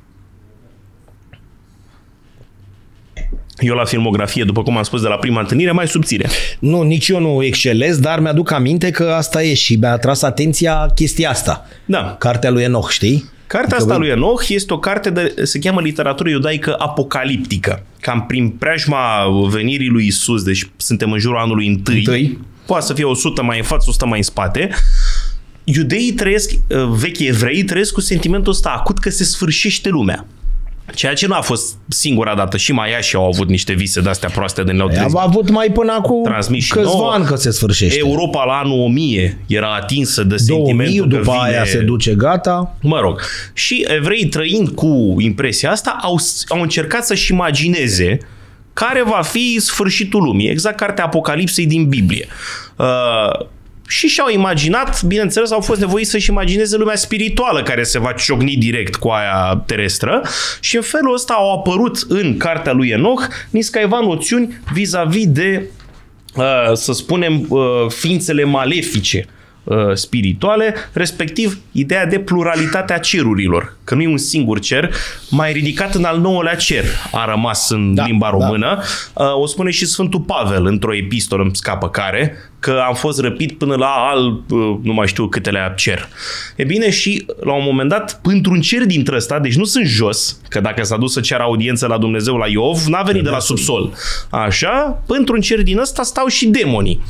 Eu la filmografie, după cum am spus de la prima întâlnire, mai subțire. Nu, nici eu nu excelez, dar mi-aduc aminte că asta e și mi-a atras atenția chestia asta. Da. Cartea lui Enoch, știi? Cartea asta lui Enoch este o carte de, se cheamă literatură iudaică apocaliptică. Cam prin preajma venirii lui Isus, deci suntem în jurul anului întâi, întâi. Poate să fie o sută mai în față, o sută mai în spate. Iudeii trăiesc, vechi evrei trăiesc cu sentimentul ăsta acut că se sfârșește lumea. Ceea ce nu a fost singura dată. Și maiașii au avut niște vise de-astea proaste de le-au Am avut mai până acum câțiva nouă, ani că se sfârșește. Europa la anul o mie era atinsă de sentimentul două mii, după vine... aia se duce gata. Mă rog. Și evreii trăind cu impresia asta au, au încercat să-și imagineze care va fi sfârșitul lumii. Exact cartea Apocalipsei din Biblie. Uh, Și și-au imaginat, bineînțeles, au fost nevoiți să-și imagineze lumea spirituală care se va ciocni direct cu aia terestră și în felul ăsta au apărut în cartea lui Enoch niscaiva noțiuni vis-a-vis de, uh, să spunem, uh, ființele malefice uh, spirituale, respectiv ideea de pluralitatea cerurilor. Că nu e un singur cer, mai ridicat în al nouălea cer a rămas în da, limba română. Da. Uh, o spune și Sfântul Pavel într-o epistolă, îmi scapă care, că am fost răpit până la al, nu mai știu câtelea cer. E bine, și la un moment dat, într-un cer dintre ăsta, deci nu sunt jos, că dacă s-a dus să ceară audiență la Dumnezeu la Iov, n-a venit de la subsol. Așa, într-un cer din ăsta stau și demonii.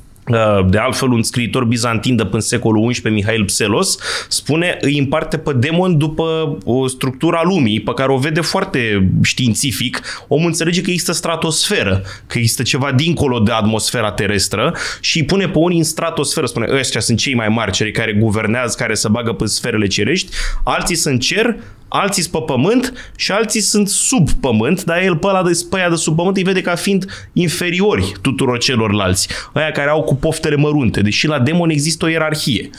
De altfel, un scriitor bizantin de până secolul unsprezece, Mihail Pselos, spune, îi împarte pe demon după o structura lumii, pe care o vede foarte științific. Omul înțelege că există stratosferă, că există ceva dincolo de atmosfera terestră și îi pune pe unii în stratosferă. Spune, ăștia sunt cei mai mari, cei care guvernează, care se bagă pe sferele cerești, alții sunt cer, alții sunt pe pământ și alții sunt sub pământ, dar el pe ăla de, pe aia de sub pământ îi vede ca fiind inferiori tuturor celorlalți. Aia care au cu poftele mărunte, deși la demon există o ierarhie.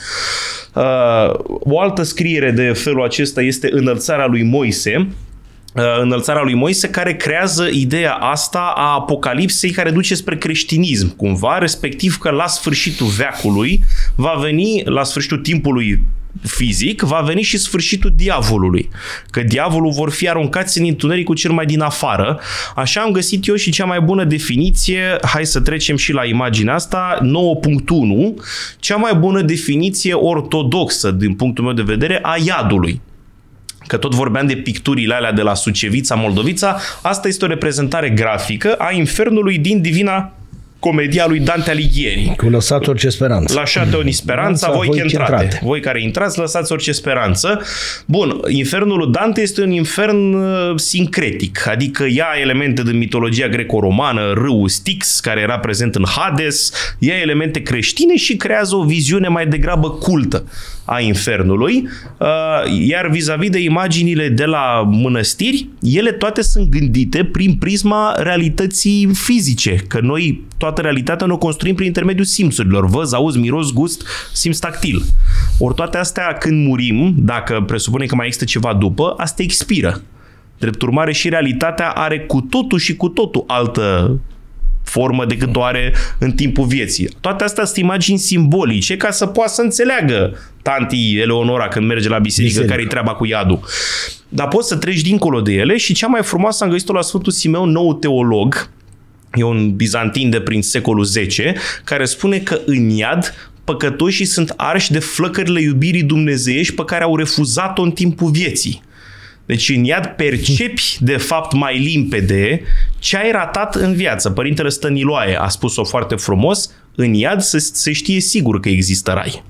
Uh, o altă scriere de felul acesta este Înălțarea lui Moise, uh, Înălțarea lui Moise, care creează ideea asta a apocalipsei care duce spre creștinism, cumva, respectiv că la sfârșitul veacului va veni, la sfârșitul timpului fizic, va veni și sfârșitul diavolului. Că diavolul vor fi aruncați în întunericul cel mai din afară. Așa am găsit eu și cea mai bună definiție, hai să trecem și la imaginea asta, nouă punct unu, cea mai bună definiție ortodoxă, din punctul meu de vedere, a iadului. Că tot vorbeam de picturile alea de la Sucevița, Moldovița, asta este o reprezentare grafică a infernului din Divina Comedia lui Dante Alighieri. Cu lăsați orice speranță. Lasciate ogni speranța, voi, voi che intrate. Voi care intrați, lăsați orice speranță. Bun, infernul lui Dante este un infern uh, sincretic, adică ia elemente din mitologia greco-romană, râul Styx, care era prezent în Hades, ia elemente creștine și creează o viziune mai degrabă cultă a infernului, uh, iar vis-a-vis de imaginile de la mănăstiri, ele toate sunt gândite prin prisma realității fizice, că noi toată realitatea ne o construim prin intermediul simțurilor, văz, auz, miros, gust, simț tactil. Ori toate astea când murim, dacă presupunem că mai există ceva după, astea expiră. Drept urmare și realitatea are cu totul și cu totul altă formă decât o are în timpul vieții. Toate astea sunt imagini simbolice ca să poată să înțeleagă tanti Eleonora când merge la biserică, biserică. Care-i treaba cu iadul. Dar poți să treci dincolo de ele și cea mai frumoasă am găsit-o la Sfântul Simeon, nou teolog, e un bizantin de prin secolul zece, care spune că în iad păcătoșii sunt arși de flăcările iubirii dumnezeiești pe care au refuzat-o în timpul vieții. Deci în iad percepi de fapt mai limpede ce ai ratat în viață. Părintele Stăniloae a spus-o foarte frumos, în iad se, se știe sigur că există rai.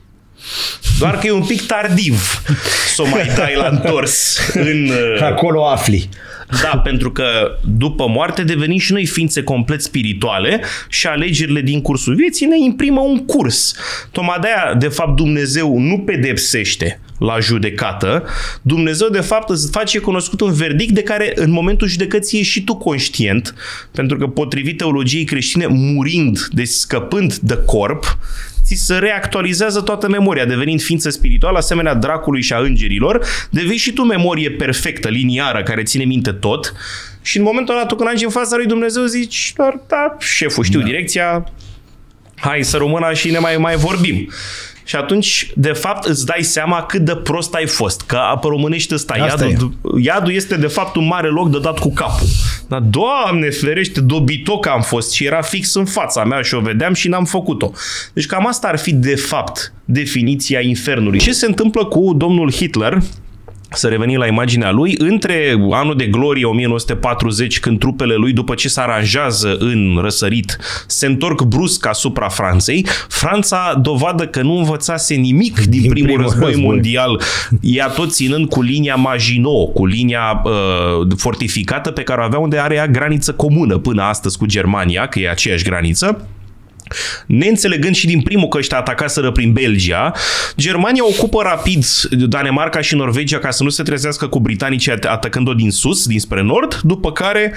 Doar că e un pic tardiv să o mai dai la întors. În, acolo afli. Da, pentru că după moarte devenim și noi ființe complet spirituale și alegerile din cursul vieții ne imprimă un curs. Tocmai de-aia, de fapt, Dumnezeu nu pedepsește la judecată. Dumnezeu, de fapt, îți face cunoscut un verdict de care în momentul judecății ești și tu conștient, pentru că potrivit teologiei creștine, murind, deci scăpând de corp, ți se reactualizează toată memoria, devenind ființă spirituală, asemenea dracului și a îngerilor, devii și tu memorie perfectă, liniară, care ține minte tot și în momentul ăla, tu când ajungi în fața lui Dumnezeu, zici, doar, da, șeful, știu da. direcția, hai să rămână și ne mai, mai vorbim. Și atunci, de fapt, îți dai seama cât de prost ai fost. Că pe românești ăsta, iadul, iadul este de fapt un mare loc de dat cu capul. Dar, Doamne ferește, dobitoc am fost și era fix în fața mea și o vedeam și n-am făcut-o. Deci cam asta ar fi de fapt definiția infernului. Ce se întâmplă cu domnul Hitler? Să revenim la imaginea lui, între anul de glorie o mie nouă sute patruzeci, când trupele lui, după ce se aranjează în răsărit, se întorc brusc asupra Franței, Franța dovadă că nu învățase nimic din, din primul, primul război, război mondial, ea tot ținând cu linia Maginot, cu linia uh, fortificată pe care o avea, unde are ea graniță comună până astăzi cu Germania, că e aceeași graniță. Neînțelegând și din primul că ăștia atacaseră prin Belgia, Germania ocupă rapid Danemarca și Norvegia ca să nu se trezească cu britanicii atacând-o din sus, dinspre nord, după care,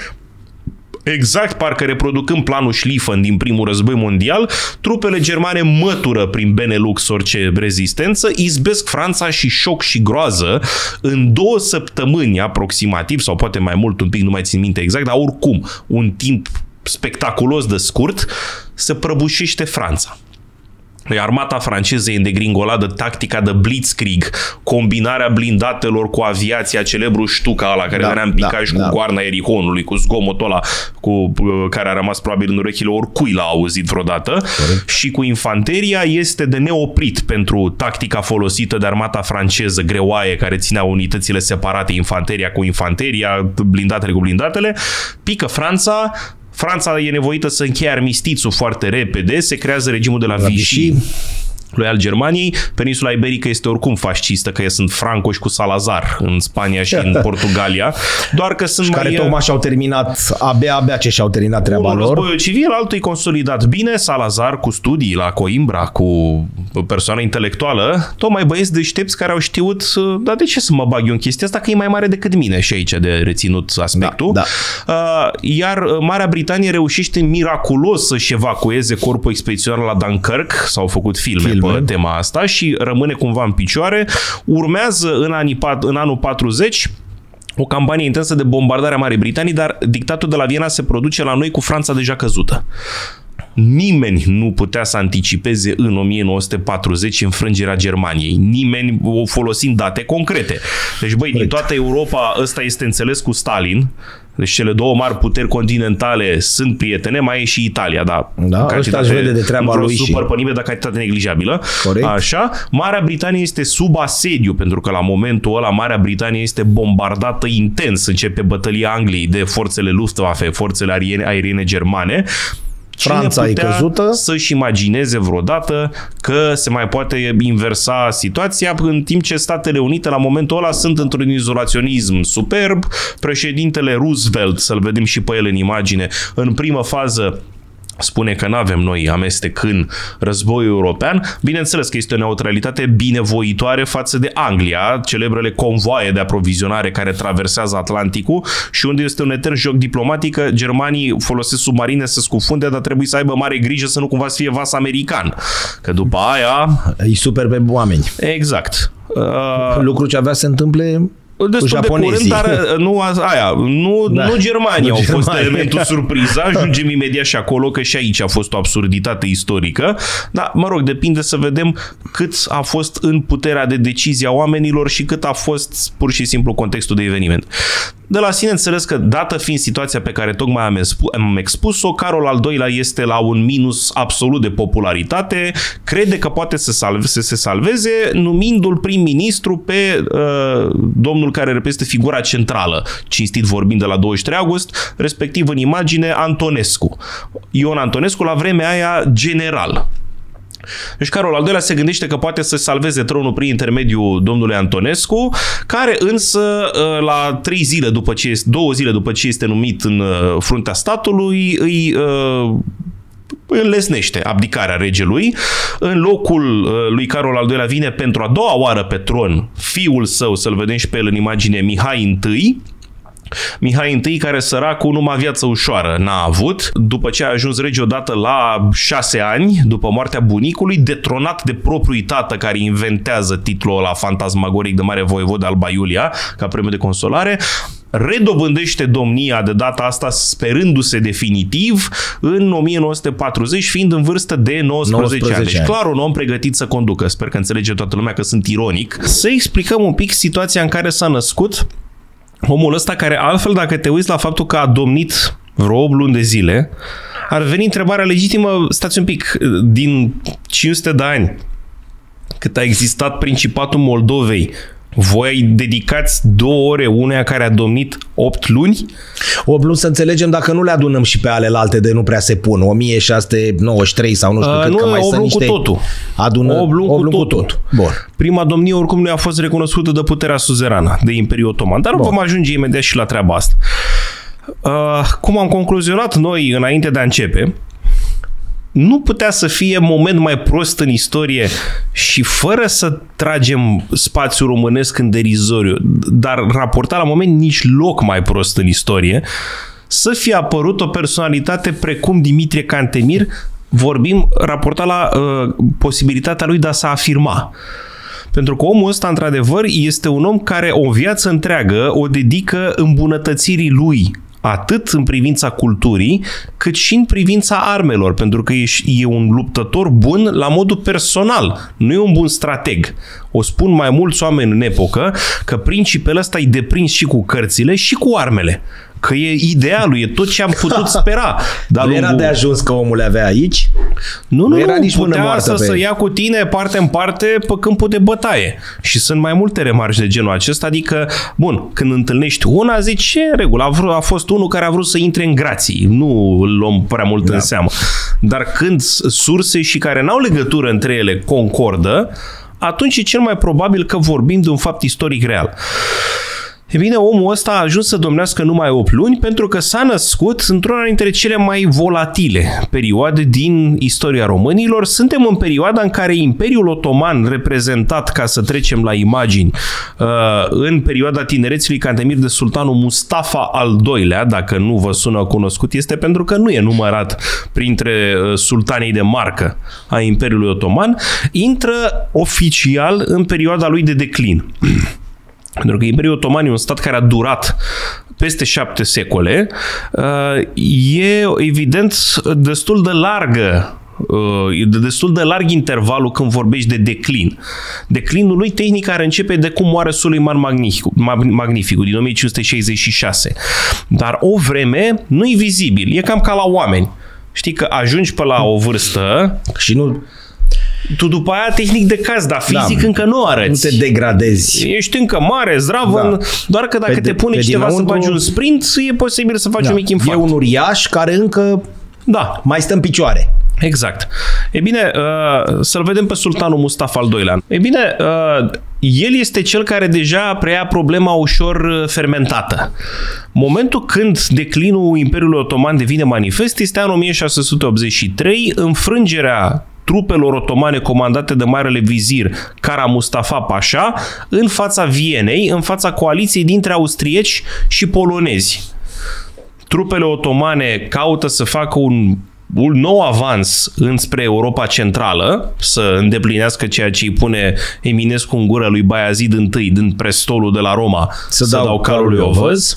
exact parcă reproducând planul Schlieffen din primul război mondial, trupele germane mătură prin Benelux orice rezistență, izbesc Franța și șoc și groază în două săptămâni aproximativ, sau poate mai mult, un pic, nu mai țin minte exact, dar oricum, un timp spectaculos de scurt, se prăbușește Franța. Armata franceză e îndegringoladă, tactica de blitzkrieg, combinarea blindatelor cu aviația, celebru Stuka ăla care da, venea în picaj da, cu da. goarna Erihonului, cu zgomotul ăla cu, care a rămas probabil în urechile oricui l-a auzit vreodată. Corect. Și cu infanteria este de neoprit pentru tactica folosită de armata franceză, greoaie, care ținea unitățile separate, infanteria cu infanteria, blindatele cu blindatele. Pică Franța. Franța e nevoită să încheie armistițiul foarte repede, se creează regimul de la Vichy lui al Germaniei. Peninsula Iberică este oricum fascistă, că sunt Franco și cu Salazar în Spania și în Portugalia, doar că sunt și mai... care tocmai și-au terminat, abia, abia ce și-au terminat treaba lor. Războiul civil, altul e consolidat bine, Salazar cu studii la Coimbra, cu persoană intelectuală, tocmai băieți deștepți care au știut, dar de ce să mă bag eu în chestia asta, că e mai mare decât mine și aici de reținut aspectul. Da, da. Iar Marea Britanie reușește miraculos să-și evacueze corpul expediționar la Dunkirk, s-au făcut filme, filme pe tema asta și rămâne cumva în picioare. Urmează în, anii, în anul patruzeci o campanie intensă de bombardare a Marii Britanii, dar dictatul de la Viena se produce la noi cu Franța deja căzută. Nimeni nu putea să anticipeze în o mie nouă sute patruzeci înfrângerea Germaniei. Nimeni, folosind date concrete. Deci, băi, din toată Europa ăsta este înțeles cu Stalin. Deci cele două mari puteri continentale sunt prietene, mai e și Italia, dar da, ăsta își vede de treaba lui și... super pe nimeni, dar cantitate neglijabilă. Corect. Așa, Marea Britanie este sub asediu, pentru că la momentul ăla Marea Britanie este bombardată intens. Începe bătălia Angliei de forțele Luftwaffe, forțele aeriene, aeriene germane. Franța e căzută. Să-și imagineze vreodată că se mai poate inversa situația, în timp ce Statele Unite la momentul ăla sunt într-un izolaționism superb. Președintele Roosevelt, să-l vedem și pe el în imagine, în primă fază spune că nu avem noi amestec în războiul european. Bineînțeles că este o neutralitate binevoitoare față de Anglia, celebrele convoaie de aprovizionare care traversează Atlanticul și unde este un etern joc diplomatic că germanii folosesc submarine să scufunde, dar trebuie să aibă mare grijă să nu cumva să fie vas american. Că după aia... Îi super pe oameni. Exact. Uh... Lucru ce avea să se întâmple... destul de curând, dar nu, aia, nu, da. nu Germania nu au Germania. fost elementul surpriză. Ajungem imediat și acolo, că și aici a fost o absurditate istorică. Dar, mă rog, depinde să vedem cât a fost în puterea de decizie a oamenilor și cât a fost pur și simplu contextul de eveniment. De la sine înțeles că, dată fiind situația pe care tocmai am, am expus-o, Carol al doilea este la un minus absolut de popularitate, crede că poate să, salve, să se salveze, numindu-l prim-ministru pe uh, domnul care reprezintă figura centrală, cinstit vorbind, de la douăzeci și trei august, respectiv în imagine Antonescu. Ion Antonescu, la vremea aia general. Deci Carol al doilea se gândește că poate să salveze tronul prin intermediul domnului Antonescu, care însă la trei zile după ce este, două zile după ce este numit în fruntea statului, îi uh, înlesnește abdicarea regelui. În locul lui Carol al doilea vine pentru a doua oară pe tron fiul său, să-l vedem și pe el în imagine, Mihai I. Mihai I, care săracul numai viață ușoară n-a avut, după ce a ajuns rege odată la șase ani, după moartea bunicului, detronat de propriul tată care inventează titlul ăla fantasmagoric de mare voievod Alba Iulia, ca premiu de consolare, redobândește domnia de data asta sperându-se definitiv în o mie nouă sute patruzeci, fiind în vârstă de nouăsprezece ani. Deci clar un om pregătit să conducă. Sper că înțelege toată lumea că sunt ironic. Să explicăm un pic situația în care s-a născut omul ăsta, care altfel, dacă te uiți la faptul că a domnit vreo opt luni de zile, ar veni întrebarea legitimă, stați un pic, din cinci sute de ani cât a existat Principatul Moldovei, voi dedicați două ore uneia care a domnit opt luni? opt luni să înțelegem dacă nu le adunăm și pe alelalte de nu prea se pun. o mie șase sute nouăzeci și trei sau nu știu uh, cât, nu, că mai sunt niște... cu totul. Adună opt luni, opt luni cu totul. Cu totul. Bun. Prima domnie oricum nu a fost recunoscută de puterea suzerană, de Imperiul Otoman. Dar Bun. vom ajunge imediat și la treaba asta. Uh, cum am concluzionat noi înainte de a începe, nu putea să fie moment mai prost în istorie și fără să tragem spațiul românesc în derizoriu, dar raportat la moment nici loc mai prost în istorie, să fie apărut o personalitate precum Dimitrie Cantemir, vorbim raportat la uh, posibilitatea lui de a se afirma. Pentru că omul ăsta, într-adevăr, este un om care o viață întreagă o dedică îmbunătățirii lui, atât în privința culturii, cât și în privința armelor, pentru că e un luptător bun la modul personal, nu e un bun strateg. O spun mai mulți oameni în epocă că principele ăsta e deprins și cu cărțile și cu armele. Că e idealul, e tot ce am putut spera. Dar nu era de ajuns că omul le avea aici? Nu, nu, nu, nu era nici putea să, să ia cu tine parte în parte pe câmpul de bătaie. Și sunt mai multe remarci de genul acesta, adică, bun, când întâlnești una, zici, ce regulă, a, vrut, a fost unul care a vrut să intre în grații, nu îl luăm prea mult da. în seamă. Dar când surse și care n-au legătură între ele concordă, atunci e cel mai probabil că vorbim de un fapt istoric real. E bine, omul ăsta a ajuns să domnească numai opt luni pentru că s-a născut într-una dintre cele mai volatile perioade din istoria românilor. Suntem în perioada în care Imperiul Otoman, reprezentat, ca să trecem la imagini, în perioada tinereții lui Cantemir de sultanul Mustafa al doilea, dacă nu vă sună cunoscut, este pentru că nu e numărat printre sultanii de marcă a Imperiului Otoman, intră oficial în perioada lui de declin. Pentru că Imperiul Otoman e un stat care a durat peste șapte secole, e evident destul de largă, e destul de larg intervalul când vorbești de declin. Declinul lui tehnic ar începe de cum moare Suleiman Magnificul din o mie cinci sute șaizeci și șase. Dar o vreme nu e vizibil, e cam ca la oameni. Știi că ajungi pe la o vârstă și nu... Tu după aia tehnic de caz, dar fizic da, încă nu arăți. Nu te degradezi. Ești încă mare, zdravă, da. doar că dacă pe te pune cineva să faci un sprint, e posibil să faci da. un mic infarct. E un uriaș care încă da. mai stă în picioare. Exact. E bine, uh, să-l vedem pe sultanul Mustafa al doilea. E bine, uh, el este cel care deja preia problema ușor fermentată. Momentul când declinul Imperiului Otoman devine manifest este anul o mie șase sute optzeci și trei, înfrângerea trupelor otomane comandate de marele vizir Kara Mustafa Pașa în fața Vienei, în fața coaliției dintre austrieci și polonezi. Trupele otomane caută să facă un, un nou avans înspre Europa Centrală, să îndeplinească ceea ce îi pune Eminescu în gură lui Baiazid I din prestolul de la Roma, să, să dau, dau calul lui Ovăz.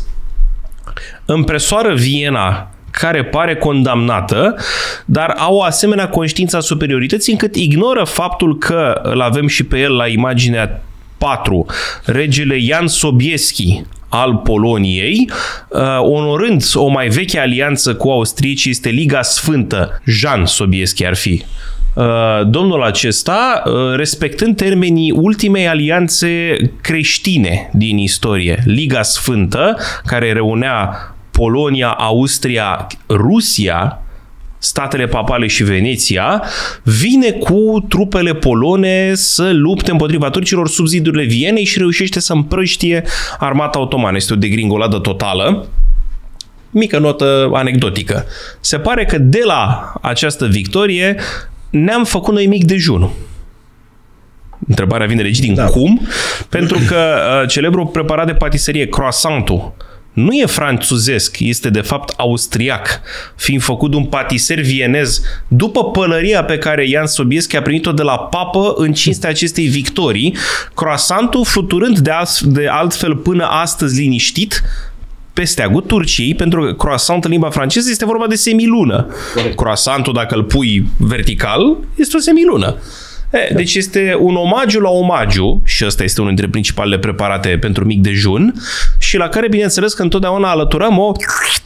Împresoară Viena, care pare condamnată, dar au o asemenea conștiință a superiorității încât ignoră faptul că îl avem și pe el la imaginea patru, regele Jan Sobieski al Poloniei, onorând o mai veche alianță cu austriecii, este Liga Sfântă, Jan Sobieski ar fi. Domnul acesta, respectând termenii ultimei alianțe creștine din istorie, Liga Sfântă, care reunea Polonia, Austria, Rusia, statele papale și Veneția, vine cu trupele polone să lupte împotriva turcilor sub zidurile Vienei și reușește să împrăștie armata otomană. Este o degringoladă totală. Mică notă anecdotică. Se pare că de la această victorie ne-am făcut noi mic dejun. Întrebarea vine legitim. Da. Cum? Pentru că uh, celebrul preparat de patiserie, croissantul, nu e franțuzesc, este de fapt austriac, fiind făcut de un patiser vienez după pălăria pe care Jan Sobieski a primit-o de la papă în cinstea acestei victorii, croissantul fluturând de, de altfel până astăzi liniștit pe steagul Turciei, pentru că croissant în limba franceză este vorba de semilună. Corect. Croissantul, dacă îl pui vertical, este o semilună. E, deci este un omagiu la omagiu, și ăsta este unul dintre principalele preparate pentru mic dejun, și la care, bineînțeles, că întotdeauna alăturăm o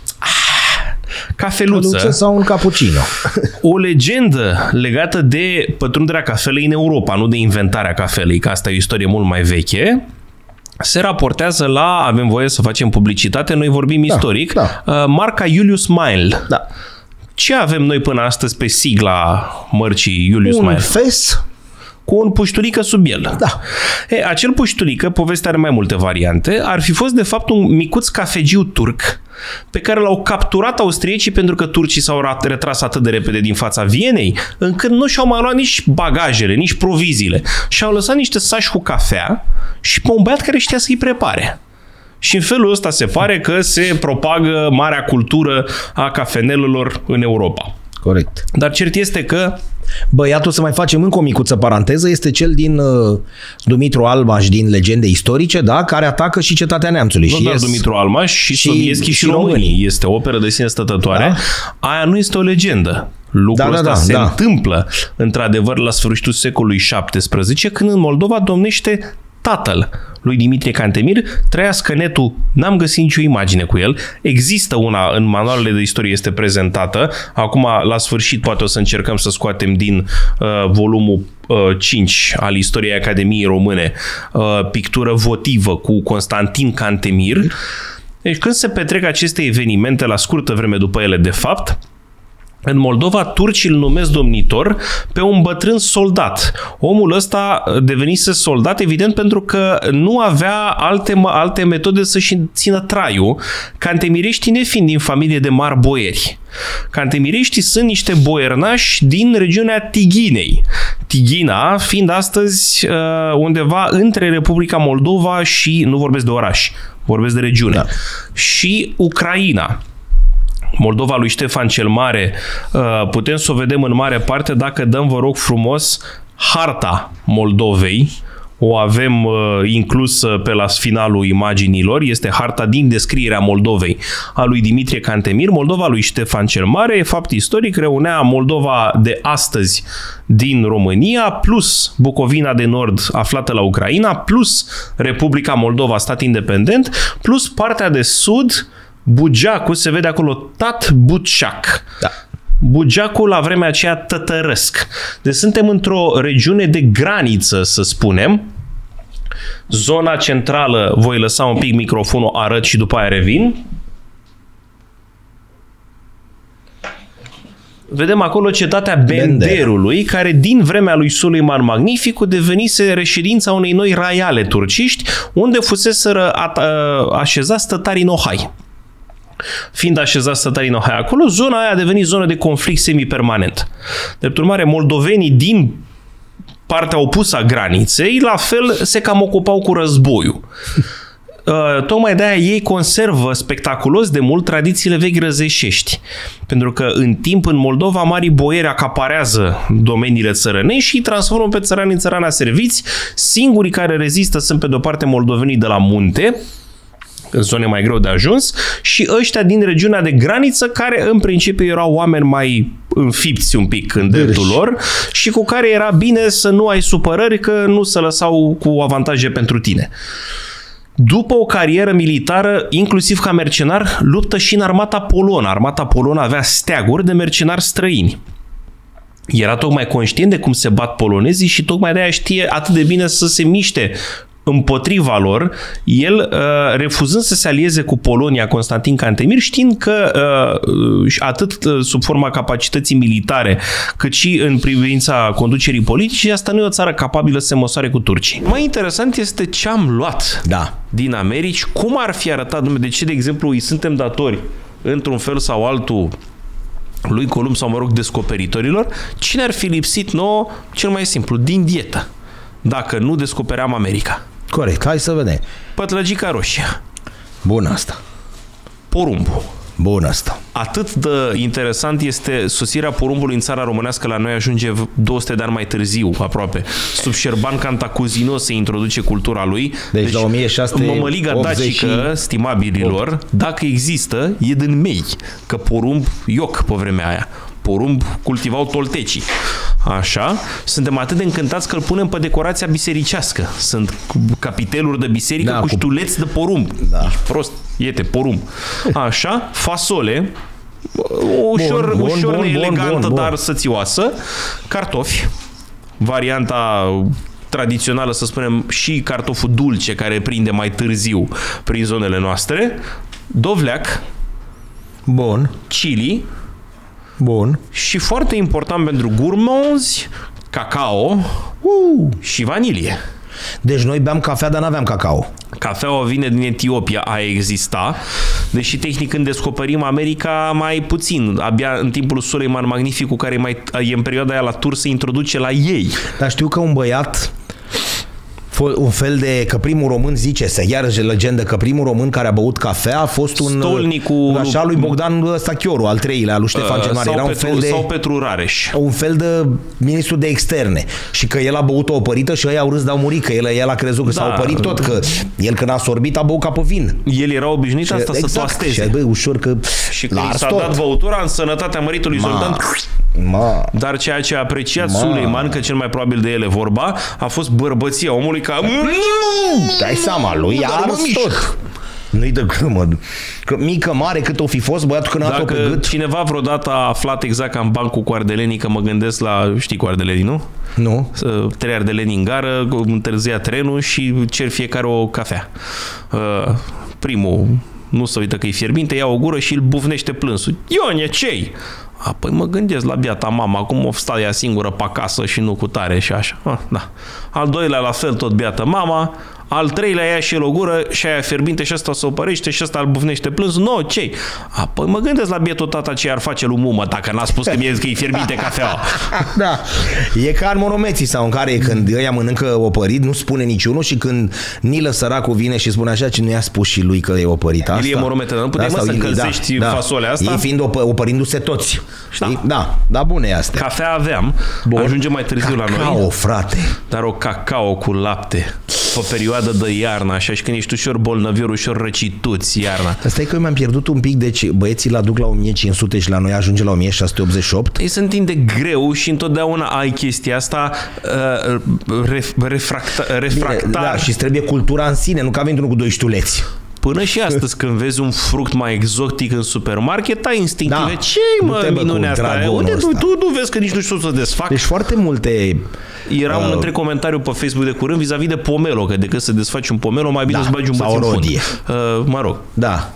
cafeluță. Cafeluță sau un cappuccino. O legendă legată de pătrunderea cafelei în Europa, nu de inventarea cafelei, că asta e o istorie mult mai veche, se raportează la, avem voie să facem publicitate, noi vorbim da, istoric, da. marca Julius Meil. Da. Ce avem noi până astăzi pe sigla mărcii Julius un Meil? Un fes cu un puștulică sub el. Da. E, acel puștulică, povestea are mai multe variante, ar fi fost de fapt un micuț cafegiu turc pe care l-au capturat austriecii pentru că turcii s-au retras atât de repede din fața Vienei, încât nu și-au mai luat nici bagajele, nici proviziile. Și-au lăsat niște saci cu cafea și pe un băiat care știa să-i prepare. Și în felul ăsta se pare că se propagă marea cultură a cafenelelor în Europa. Corect. Dar cert este că băiatul, să mai facem încă o micuță paranteză, este cel din uh, Dumitru Almaș din Legende istorice, da, care atacă și Cetatea Neamțului. Nu și doar ies... Dumitru Almaș, și, și Sobieschi și, și românii. românii. Este o operă de sine stătătoare. Da. Aia nu este o legendă. Lucrul da, da, ăsta da, se da. întâmplă într-adevăr la sfârșitul secolului șaptesprezece, când în Moldova domnește tatăl lui Dimitrie Cantemir, Trăia Scănetu, n-am găsit nicio imagine cu el. Există una, în manualele de istorie este prezentată. Acum, la sfârșit, poate o să încercăm să scoatem din uh, volumul uh, cinci al istoriei Academiei Române uh, pictură votivă cu Constantin Cantemir. Deci când se petrec aceste evenimente la scurtă vreme după ele, de fapt, în Moldova, turcii îl numesc domnitor pe un bătrân soldat. Omul ăsta devenise soldat, evident, pentru că nu avea alte, alte metode să-și țină traiul, cantemiriștii nefiind din familie de mari boieri. Cantemiriștii sunt niște boiernași din regiunea Tighinei. Tighina fiind astăzi undeva între Republica Moldova și, nu vorbesc de oraș, vorbesc de regiune, da. și Ucraina. Moldova lui Ștefan cel Mare putem să o vedem în mare parte dacă dăm, vă rog frumos, harta Moldovei. O avem uh, inclusă pe la finalul imaginilor. Este harta din descrierea Moldovei a lui Dimitrie Cantemir. Moldova lui Ștefan cel Mare, fapt istoric, reunea Moldova de astăzi din România, plus Bucovina de Nord aflată la Ucraina, plus Republica Moldova, stat independent, plus partea de sud, Bugeacul, se vede acolo Tat Buceac. Da. Bugeacul la vremea aceea tătărăsc. Deci suntem într-o regiune de graniță, să spunem. Zona centrală, voi lăsa un pic microfonul, arăt și după aia revin. Vedem acolo cetatea Benderului, care din vremea lui Suleiman Magnificu devenise reședința unei noi raiale turciști, unde fuseseră așezați stătarii Nohai. Fiind așezați stătarii Nohai acolo, zona aia a devenit zonă de conflict semipermanent. Drept urmare, moldovenii din partea opusă a graniței, la fel, se cam ocupau cu războiul. Uh, tocmai de-aia ei conservă spectaculos de mult tradițiile vechi răzeșești. Pentru că în timp în Moldova marii boieri acaparează domeniile țărănești și îi transformă pe țărani în țărani aserviți. Singurii care rezistă sunt pe de-o parte moldovenii de la munte, în zone mai greu de ajuns, și ăștia din regiunea de graniță, care în principiu erau oameni mai înfipți un pic în dreptul lor și cu care era bine să nu ai supărări, că nu se lăsau cu avantaje pentru tine. După o carieră militară, inclusiv ca mercenar, luptă și în armata polonă. Armata polonă avea steaguri de mercenari străini. Era tocmai conștient de cum se bat polonezii și tocmai de aia știe atât de bine să se miște împotriva lor, el uh, refuzând să se alieze cu Polonia, Constantin Cantemir, știind că uh, atât sub forma capacității militare, cât și în privința conducerii politice, asta nu e o țară capabilă să se măsoare cu turcii. Mai interesant este ce am luat da. din Americi, cum ar fi arătat, de ce, de exemplu, îi suntem datori într-un fel sau altul lui Columb sau, mă rog, descoperitorilor, cine ar fi lipsit nouă, cel mai simplu, din dietă, dacă nu descopeream America. Corect, hai să vedem. Pătlăgica roșie. Bun asta. Porumbul. Bun asta. Atât de interesant este sosirea porumbului în țara românească, la noi ajunge două sute de ani mai târziu, aproape. Sub Șerban Cantacuzino se introduce cultura lui. Deci, deci la o mie șase sute mămăliga dacică, stimabililor, dacă există, e din mei. Că porumb ioc pe vremea aia. Porumb cultivau toltecii. Așa, suntem atât de încântați că îl punem pe decorația bisericească. Sunt capiteluri de biserică da, cu ștuleți de porumb. Da. Ești prost, iete, porumb. Așa, fasole, ușor, bun, ușor bun, neelegantă, bun, bun, dar sățioasă. Cartofi, varianta tradițională, să spunem, și cartoful dulce, care prinde mai târziu prin zonele noastre. Dovleac. Bun. Chili. Bun. Și foarte important pentru gourmanzi, cacao uh. și vanilie. Deci noi beam cafea, dar n-aveam cacao. Cafeaua vine din Etiopia, a exista, deși tehnic când descoperim America mai puțin. Abia în timpul Suleiman Magnificul, care e, mai, e în perioada aia la tur, se introduce la ei. Dar știu că un băiat, un fel de, că primul român, zice, să iarăși legendă, că primul român care a băut cafea a fost un Stolnicu, așa lui Bogdan Stachioru, al treilea, lui Ștefan cel Mare. Era un Petru, fel de, sau Petru Rareș. Un fel de ministru de externe. Și că el a băut o opărită și ei au râs, d-au murit, că el, el a crezut că da, s-a opărit tot, că el când a sorbit a băut ca pe vin. El era obișnuit și, asta exact, să toasteze. Și bă, ușor că și când s-a dat băutura în sănătatea măritului Zoltan. Ma. Dar ceea ce a apreciat Ma. Suleiman, că cel mai probabil de ele vorba, a fost bărbăția omului ca... Dai seama, lui a ars tot. Nu-i de glumă. Că mică, mare, cât o fi fost băiatul când a dat-o pe gât. Cineva vreodată a aflat exact ca în bancul cu ardelenii, că mă gândesc la, știi, cu ardelenii, nu? Nu. Trei ardeleni în gară, întârzia trenul și cer fiecare o cafea. Primul nu se uită că e fierbinte, ia o gură și îl bufnește plânsul. Ione, ce-i? Apoi mă gândesc la biata mama, cum o sta ea singură pe acasă și nu cu tare și așa. Ah, da. Al doilea la fel, tot biata mama. Al treilea ia și el o gură și aia fierbinte și ăsta se opărește și ăsta îl bufnește plâns. No, ce-i? Apoi mă gândesc la bietul tata ce ar face lui mumă dacă n-a spus că mie că e fierbinte cafeaua. Da. E ca în monomeții sau în care când ăia mănâncă opărit, nu spune niciunul și când Nilă săracul vine și spune așa, ce nu i-a spus și lui că e opărit asta. El e monometră, nu putem da, să încălzești da, fasolea asta? Ei fiind opă, opărindu-se toți. Da. Da, da, bune astea. Cafea aveam, bun. Ajunge mai târziu cacao, la noi. Cacao, frate. Dar o cacao cu lapte. O perioadă de iarnă, așa, și când ești ușor bolnăvior, ușor răcituți iarna. Asta e că eu mi-am pierdut un pic, deci băieții la duc la o mie cinci sute și la noi ajunge la o mie șase sute optzeci și opt. Ei se întinde greu și întotdeauna ai chestia asta uh, ref, refracta, refractar. Bine, da, și trebuie cultura în sine, nu că avem unul cu doi ștuleți. Până și astăzi, când vezi un fruct mai exotic în supermarket, ai instinctive. Da. Ce-i, mă, minunea asta? Unde tu, tu nu vezi că nici nu știu să desfac? Deci foarte multe... Era uh, un între comentariu pe Facebook de curând vis-a-vis de pomelo, că decât să desfaci un pomelo, mai bine da, să bagi un băț în fund. Uh, mă rog. Da.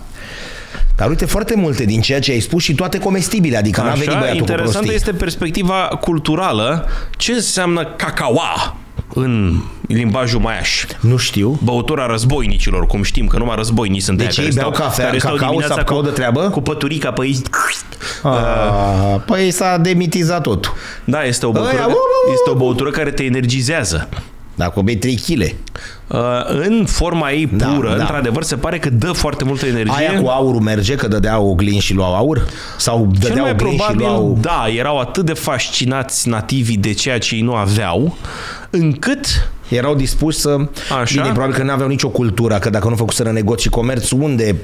Dar uite, foarte multe din ceea ce ai spus și toate comestibile, adică n-a venit băiatul cu prostii. Interesantă este perspectiva culturală. Ce înseamnă cacaoa în limbajul maiaș? Nu știu. Băutura războinicilor, cum știm, că numai războinici sunt deci ei beau cafea, cacao, sapcau de treabă? Cu păturica pe ei. A, păi s-a demitizat totul. Da, este o băutură, este o băutură care te energizează. Dacă o bei trei kilograme. Uh, în forma ei pură, da, da. într-adevăr, se pare că dă foarte multă energie. Aia cu aurul merge, că dădea oglin și luau aur? Sau dădea oglin probabil, și luau... da, erau atât de fascinați nativii de ceea ce ei nu aveau, încât... erau dispuși să... Așa? Bine, probabil că nu aveau nicio cultură, că dacă nu făcuseră negoți și comerț, unde...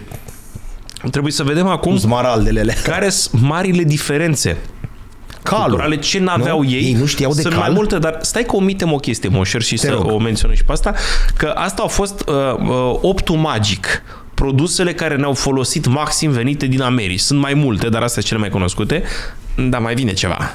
Trebuie să vedem acum smaraldele care sunt marile diferențe. Culturale, ce n-aveau ei, ei nu știau de sunt cal? Mai multe, dar stai că omitem o chestie, Moșer, și Te să rog. o menționăm și pe asta, că asta a fost uh, uh, optul magic. Produsele care ne-au folosit maxim venite din America. Sunt mai multe, dar astea sunt cele mai cunoscute. Dar mai vine ceva.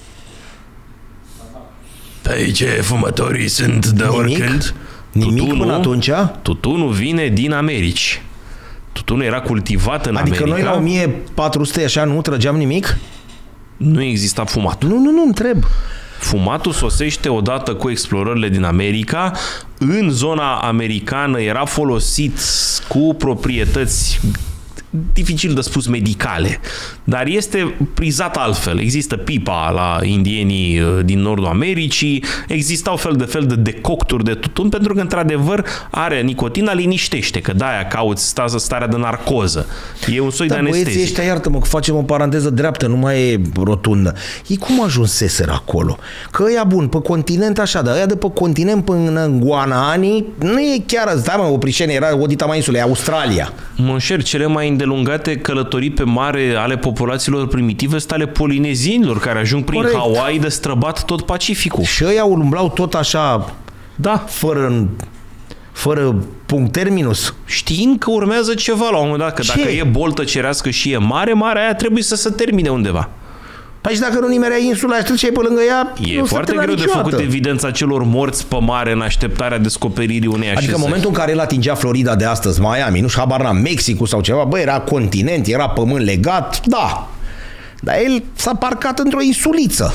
Aici fumătorii sunt de Nimic? oricând. Nimic tutunul, până atunci? Tutunul vine din America. Tutunul era cultivat în adică America. Adică noi la o mie patru sute așa nu trăgeam nimic? Nu exista fumatul. Nu, nu, nu, întreb. Fumatul sosește odată cu explorările din America. În zona americană era folosit cu proprietăți dificil de spus medicale, dar este prizat altfel. Există pipa la indienii din Nordul Americii, existau fel de fel de decocturi de tutun, pentru că într-adevăr are nicotina, liniștește, că de-aia cauți starea de narcoză. E un soi da, de anestezic. Băieții ăștia, iartă-mă, că facem o paranteză dreaptă, nu mai e rotundă. Ei cum ajunseseră acolo? Că ăia bun, pe continent așa, dar ăia de pe continent până în Guanani, nu e chiar, stai mă, Oprișeni, era odita mai insulei, Australia. Mă înșer, cele mai îndelungate călătorii pe mare ale populațiilor primitive sunt ale polinezienilor, care ajung prin Corect. Hawaii de străbat tot Pacificul. Și ăia umblau tot așa, Da. fără, fără punct terminus. Știind că urmează ceva la un moment dat, că Ce? dacă e boltă cerească și e mare, marea aia trebuie să se termine undeva. Păi și dacă nu nimerea insula aia, treceai pe lângă ea, E nu foarte se greu de niciodată. făcut evidența celor morți pe mare în așteptarea descoperirii unei așezări. Adică în momentul în care el atingea Florida de astăzi, Miami, nu știu, habar n-am, Mexicul sau ceva, bă, era continent, era pământ legat, da. Dar el s-a parcat într-o insuliță.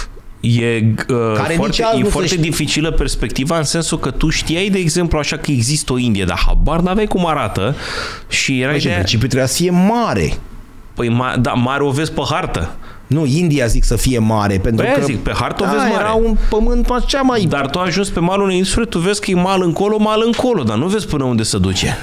E, uh, Care foarte, nici azi e nu foarte se dificilă perspectiva în sensul că tu știai, de exemplu, așa că există o Indie, dar habar n-aveai cum arată și era Păi, și în ideea... principiu trebuia să fie mare. Păi, ma, da, mare o vezi pe hartă. Nu, India zic să fie mare, pentru Păi aia că zic, pe hartă o da, vezi mare. era un pământ cea mai... Dar tu ajungi pe malul unei insule, tu vezi că e mal încolo, mal încolo, dar nu vezi până unde se duce.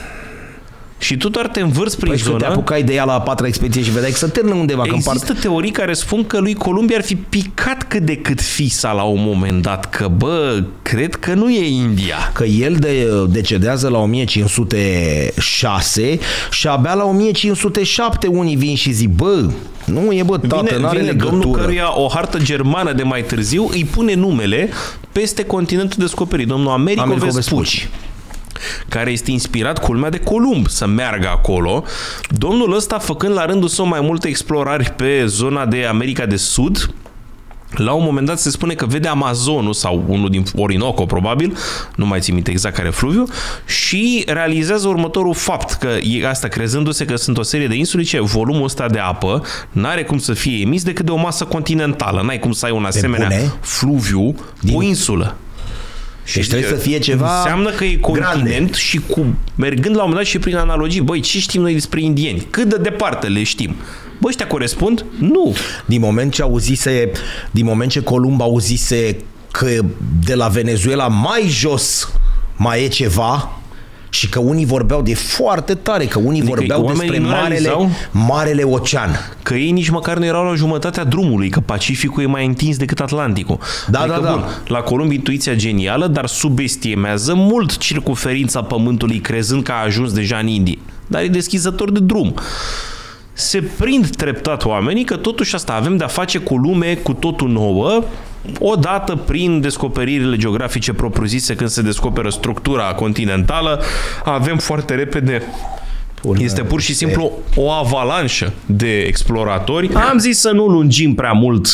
Și tu doar te învârți prin Păi și când te zonă. apucai de ea la a patra expediție și vedeai că se târnă undeva. Când Există part... teorii care spun că lui Columbia ar fi picat cât de cât fisa la un moment dat, că bă, cred că nu e India. Că el de, decedează la o mie cinci sute șase și abia la o mie cinci sute șapte unii vin și zic, bă, nu e bă, tată, Vine, n-are vine legătură. domnul căruia o hartă germană de mai târziu îi pune numele peste continentul descoperit, domnul Americo, Americo Vespucci, care este inspirat, culmea, de Columb să meargă acolo. Domnul ăsta, făcând la rândul său mai multe explorări pe zona de America de Sud, la un moment dat se spune că vede Amazonul sau unul din Orinoco, probabil, nu mai țin minte exact care fluviu, și realizează următorul fapt, că e asta, crezându-se că sunt o serie de insule, ce volumul ăsta de apă n-are cum să fie emis decât de o masă continentală. N-ai cum să ai un asemenea bune? fluviu Din... pe o insulă. Deci trebuie să fie ceva Înseamnă că e continent grande. și cu, mergând la un moment dat și prin analogii, băi, ce știm noi despre indieni? Cât de departe le știm? Bă, ăștia corespund? Nu. Din moment ce auzise, din moment ce Columb auzise că de la Venezuela mai jos mai e ceva și că unii vorbeau de foarte tare, că unii Adică vorbeau oamenii despre nu marele, realizau? marele ocean. Că ei nici măcar nu erau la jumătatea drumului, că Pacificul e mai întins decât Atlanticul. Da, adică, da, da. bun, la Columb intuiția genială, dar subestimează mult circumferința Pământului, crezând că a ajuns deja în Indie. Dar e deschizător de drum. Se prind treptat oamenii că totuși asta avem de-a face cu lume cu totul nouă, odată prin descoperirile geografice propriu-zise, când se descoperă structura continentală, avem foarte repede Până este pur și simplu o avalanșă de exploratori. Am zis să nu lungim prea mult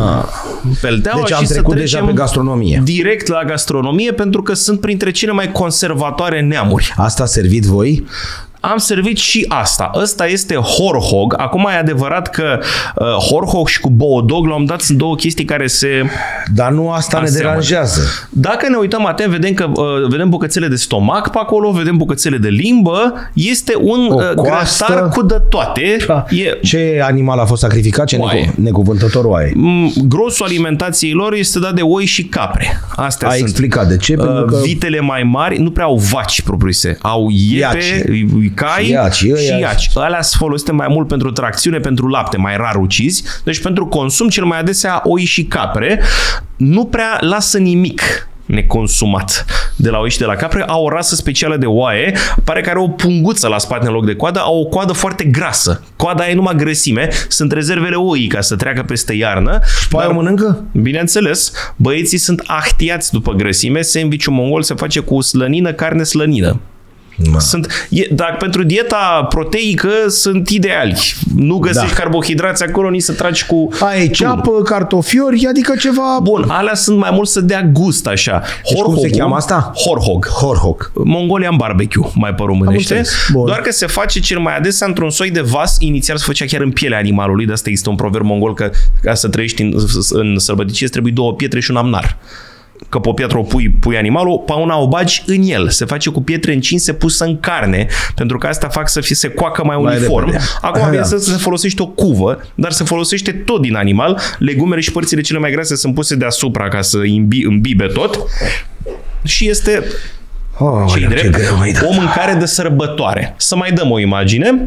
pelteaua Deci am și să trecut trecem deja pe gastronomie. direct la gastronomie, pentru că sunt printre cele mai conservatoare neamuri. Asta a servit voi? Am servit și asta. Ăsta este horhog. Acum e adevărat că uh, horhog și cu boodog la un moment dat sunt două chestii care se Dar nu asta ne aseamănă. deranjează. Dacă ne uităm atent, vedem că uh, vedem bucățele de stomac pe acolo, vedem bucățele de limbă. Este un O uh, coastă. grătar cu de toate. E, Ce animal a fost sacrificat? Ce Oaie. necu- necuvântător oaie? m, grosul alimentației lor este dat de oi și capre. Astea Ai sunt. explicat de ce? Uh, Pentru că Vitele mai mari nu prea au vaci propriu-zise. Au iepe, Iaci. cai Iaci, și ăia- iaci. Alea sunt folosite mai mult pentru tracțiune, pentru lapte, mai rar ucizi. Deci pentru consum cel mai adesea oi și capre. Nu prea lasă nimic neconsumat de la oi și de la capre. Au o rasă specială de oaie, pare că are o punguță la spate în loc de coadă, au o coadă foarte grasă. Coada e numai grăsime, sunt rezervele oii ca să treacă peste iarnă. pe aia o mănâncă? Bineînțeles, băieții sunt ahtiați după grăsime, sandwich-ul mongol se face cu slănină, carne slănină. Ma. Sunt, e, dar pentru dieta proteică sunt ideali. Nu găsești Da. carbohidrați acolo, nici să tragi cu... Ai ceapă, cartofiori, adică ceva... Bun, alea sunt mai mult să dea gust așa. Deci cum se cheamă asta? Horhog. Horhog. Mongolian barbecue, mai pe românește. înțeles. Bun. Doar că se face cel mai adesea într-un soi de vas. Inițial se făcea chiar în pielea animalului. De asta există un proverb mongol că ca să trăiești în, în sălbăticie îți trebuie două pietre și un amnar. că pe o piatră o pui, pui animalul, pe una o bagi în el. Se face cu pietre încinse pusă în carne, pentru că asta fac să fie, se coacă mai, mai uniform. Repede. Acum, bine, să se folosește o cuvă, dar se folosește tot din animal. Legumele și părțile cele mai grase sunt puse deasupra ca să imbi, îmbibe tot. Și este oh, ce drept, o mâncare de sărbătoare. Să mai dăm o imagine.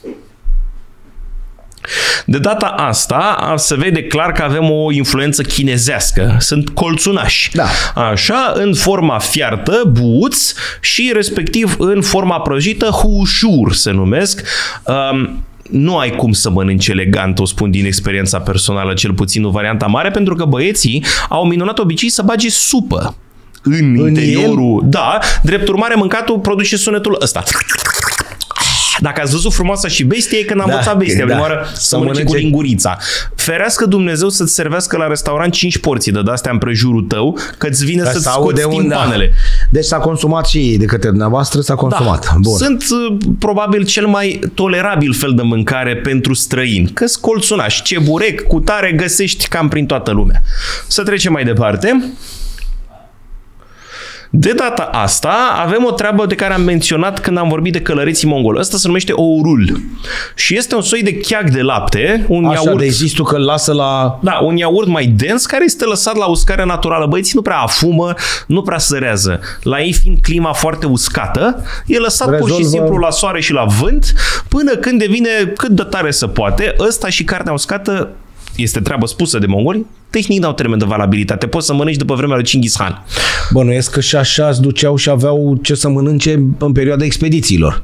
De data asta se vede clar că avem o influență chinezească. Sunt colțunași. Da. Așa, în forma fiartă, buți, și respectiv în forma prăjită, hușur se numesc. Um, nu ai cum să mănânci elegant, o spun din experiența personală, cel puțin în varianta mare, pentru că băieții au minunat obicei să bage supă în, în interiorul. El? Da, drept urmare, mâncatul produce sunetul ăsta. Dacă ați văzut Frumoasa și Bestie, când am învățat da, Bestia, da. Oară să mănânce cu lingurița. Ferească Dumnezeu să-ți servească la restaurant cinci porții de astea în prejurul tău, că-ți vine să-ți scoți timpanele. Deci s-a consumat și de către dumneavoastră, s-a consumat. Da. Bun. Sunt probabil cel mai tolerabil fel de mâncare pentru străini. Că-s colțunași, ceburec, cu tare, găsești cam prin toată lumea. Să trecem mai departe. De data asta avem o treabă de care am menționat când am vorbit de călăreții mongoli. Asta se numește ourul. Și este un soi de cheag de lapte, un Așa, iaurt... de există că îl lasă la... Da, un iaurt mai dens care este lăsat la uscare naturală. Băieții nu prea afumă, nu prea sărează. La ei fiind clima foarte uscată, e lăsat Rezolvă... pur și simplu la soare și la vânt până când devine cât de tare se poate. Ăsta și carnea uscată este treabă spusă de mongoli, tehnic n-au termen de valabilitate. Poți să mănânci după vremea lui Genghis Khan. Bănuiesc că și așa îți duceau și aveau ce să mănânce în perioada expedițiilor.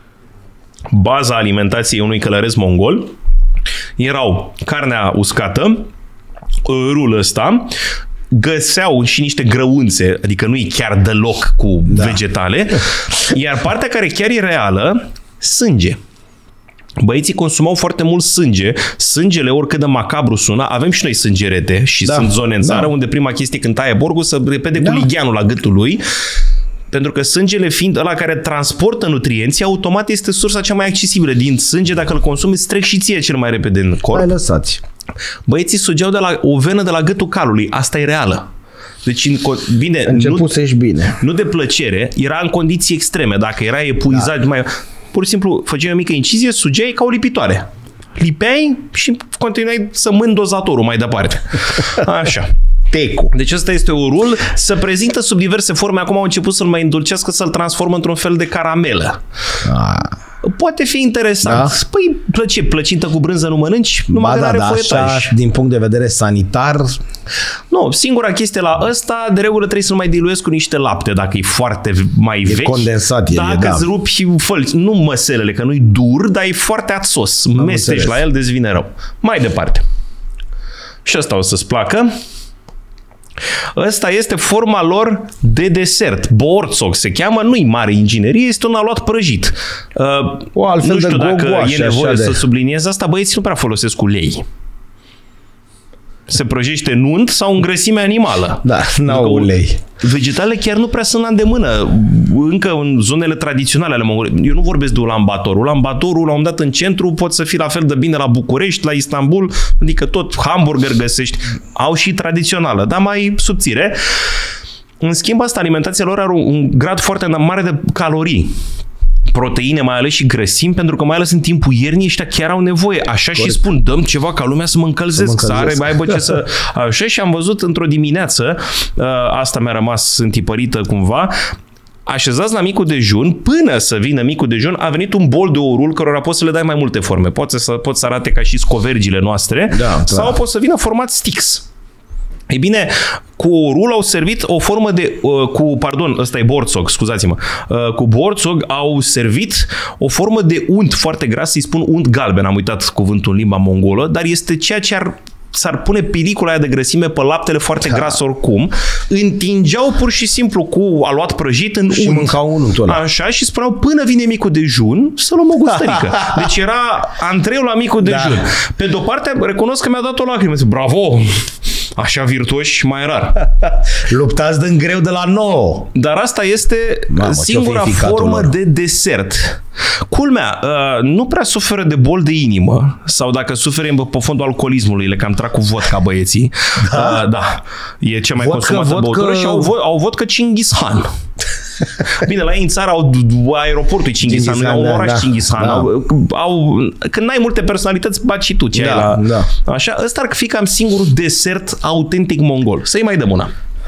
Baza alimentației unui călăreț mongol erau carnea uscată, rul ăsta, găseau și niște grăunțe, adică nu e chiar deloc cu da. vegetale, iar partea care chiar e reală, sânge. Băieții consumau foarte mult sânge. Sângele, oricât de macabru sună, avem și noi sângerete și da, sunt zone în țară da. unde prima chestie când taie borgul să repede da. cu ligheanul la gâtul lui. Pentru că sângele fiind ăla care transportă nutrienții, automat este sursa cea mai accesibilă. Din sânge, dacă îl consumi, îți trec și ție cel mai repede în corp. Hai lăsați. Băieții sugeau de la o venă de la gâtul calului. Asta e reală. Deci, bine, început nu, să ești bine. Nu de plăcere, era în condiții extreme. Dacă era epuizat da. mai... Pur și simplu făceai o mică incizie, sugeai ca o lipitoare. Lipeai și continuai să mâni dozatorul mai departe. Așa. Tecu. Deci ăsta este urul. Se prezintă sub diverse forme. Acum au început să-l mai îndulcească, să-l transformă într-un fel de caramelă. Ah. Poate fi interesant. Da? Păi, plăce, plăcintă cu brânză nu mănânci? Numai ba, da, da, așa, din punct de vedere sanitar... Nu, singura chestie la ăsta, de regulă trebuie să-l mai diluezi cu niște lapte, dacă e foarte mai e vechi. Condensat. El dacă e, da. îți rupi fălci, nu măselele, că nu-i dur, dar e foarte ațos. Mesteci la el, dezvine rău. Mai departe. Și ăsta o să-ți placă. Ăsta este forma lor de desert. Borzog se cheamă, nu-i mare inginerie, este un aluat prăjit. Uh, o altfel nu știu de dacă gogoașe, e nevoie de... să subliniez asta, băieții nu prea folosesc ulei. Se prăjește în unt sau în grăsime animală. Da, n-au ulei. Vegetalele chiar nu prea sunt la îndemână. Încă în zonele tradiționale ale Mongoliei. Eu nu vorbesc de ulambator. Ulambatorul, la un moment dat în centru, pot să fie la fel de bine la București, la Istanbul, adică tot hamburger găsești. Au și tradițională, dar mai subțire. În schimb, asta, alimentația lor are un grad foarte mare de calorii. Proteine, mai ales și grăsimi, pentru că mai ales în timpul iernii ăștia chiar au nevoie. Așa Corect. Și spun, dăm ceva ca lumea să mă încălzesc, să, mă încălzesc. să are, mai aibă ce să... Așa, și am văzut într-o dimineață, asta mi-a rămas întipărită cumva, așezați la micul dejun, până să vină micul dejun, a venit un bol de orul cărora poți să le dai mai multe forme. Poți să, poți să arate ca și scovergile noastre, da, sau poți să vină format sticks. Ei bine, cu orul au servit o formă de, uh, cu, pardon, ăsta e borzog, scuzați-mă, uh, cu borzog au servit o formă de unt foarte gras, îi spun unt galben, am uitat cuvântul în limba mongolă, dar este ceea ce ar s-ar pune pelicula aia de grăsime pe laptele foarte da. gras oricum, întingeau pur și simplu cu aluat prăjit în și unt. mâncau untul ăla. Așa, și spuneau până vine micul dejun să luăm o gustărică. Deci era antreiul la micul dejun. Da. Pe de-o parte, recunosc că mi-a dat o lacrimă. Bravo! așa virtuoși mai rar. Luptați din greu de la nouă. Dar asta este Mamă, singura formă lor. de desert. Culmea, uh, nu prea suferă de bol de inimă sau dacă suferă pe fondul alcoolismului, le cam trag cu vodka băieții. Da? Uh, da. E cea mai vodka, consumată vodka... băutură și au, au vodka Chinghis Khan. Bine, la ei în țară au aeroportul Chinghis Khan, au un oraș da, Chinghis Khan. Da. Au, au, când n-ai multe personalități, baci și tu ce da, ai la... Da. Așa, ăsta ar fi cam singurul desert autentic mongol. Să-i mai dăm una.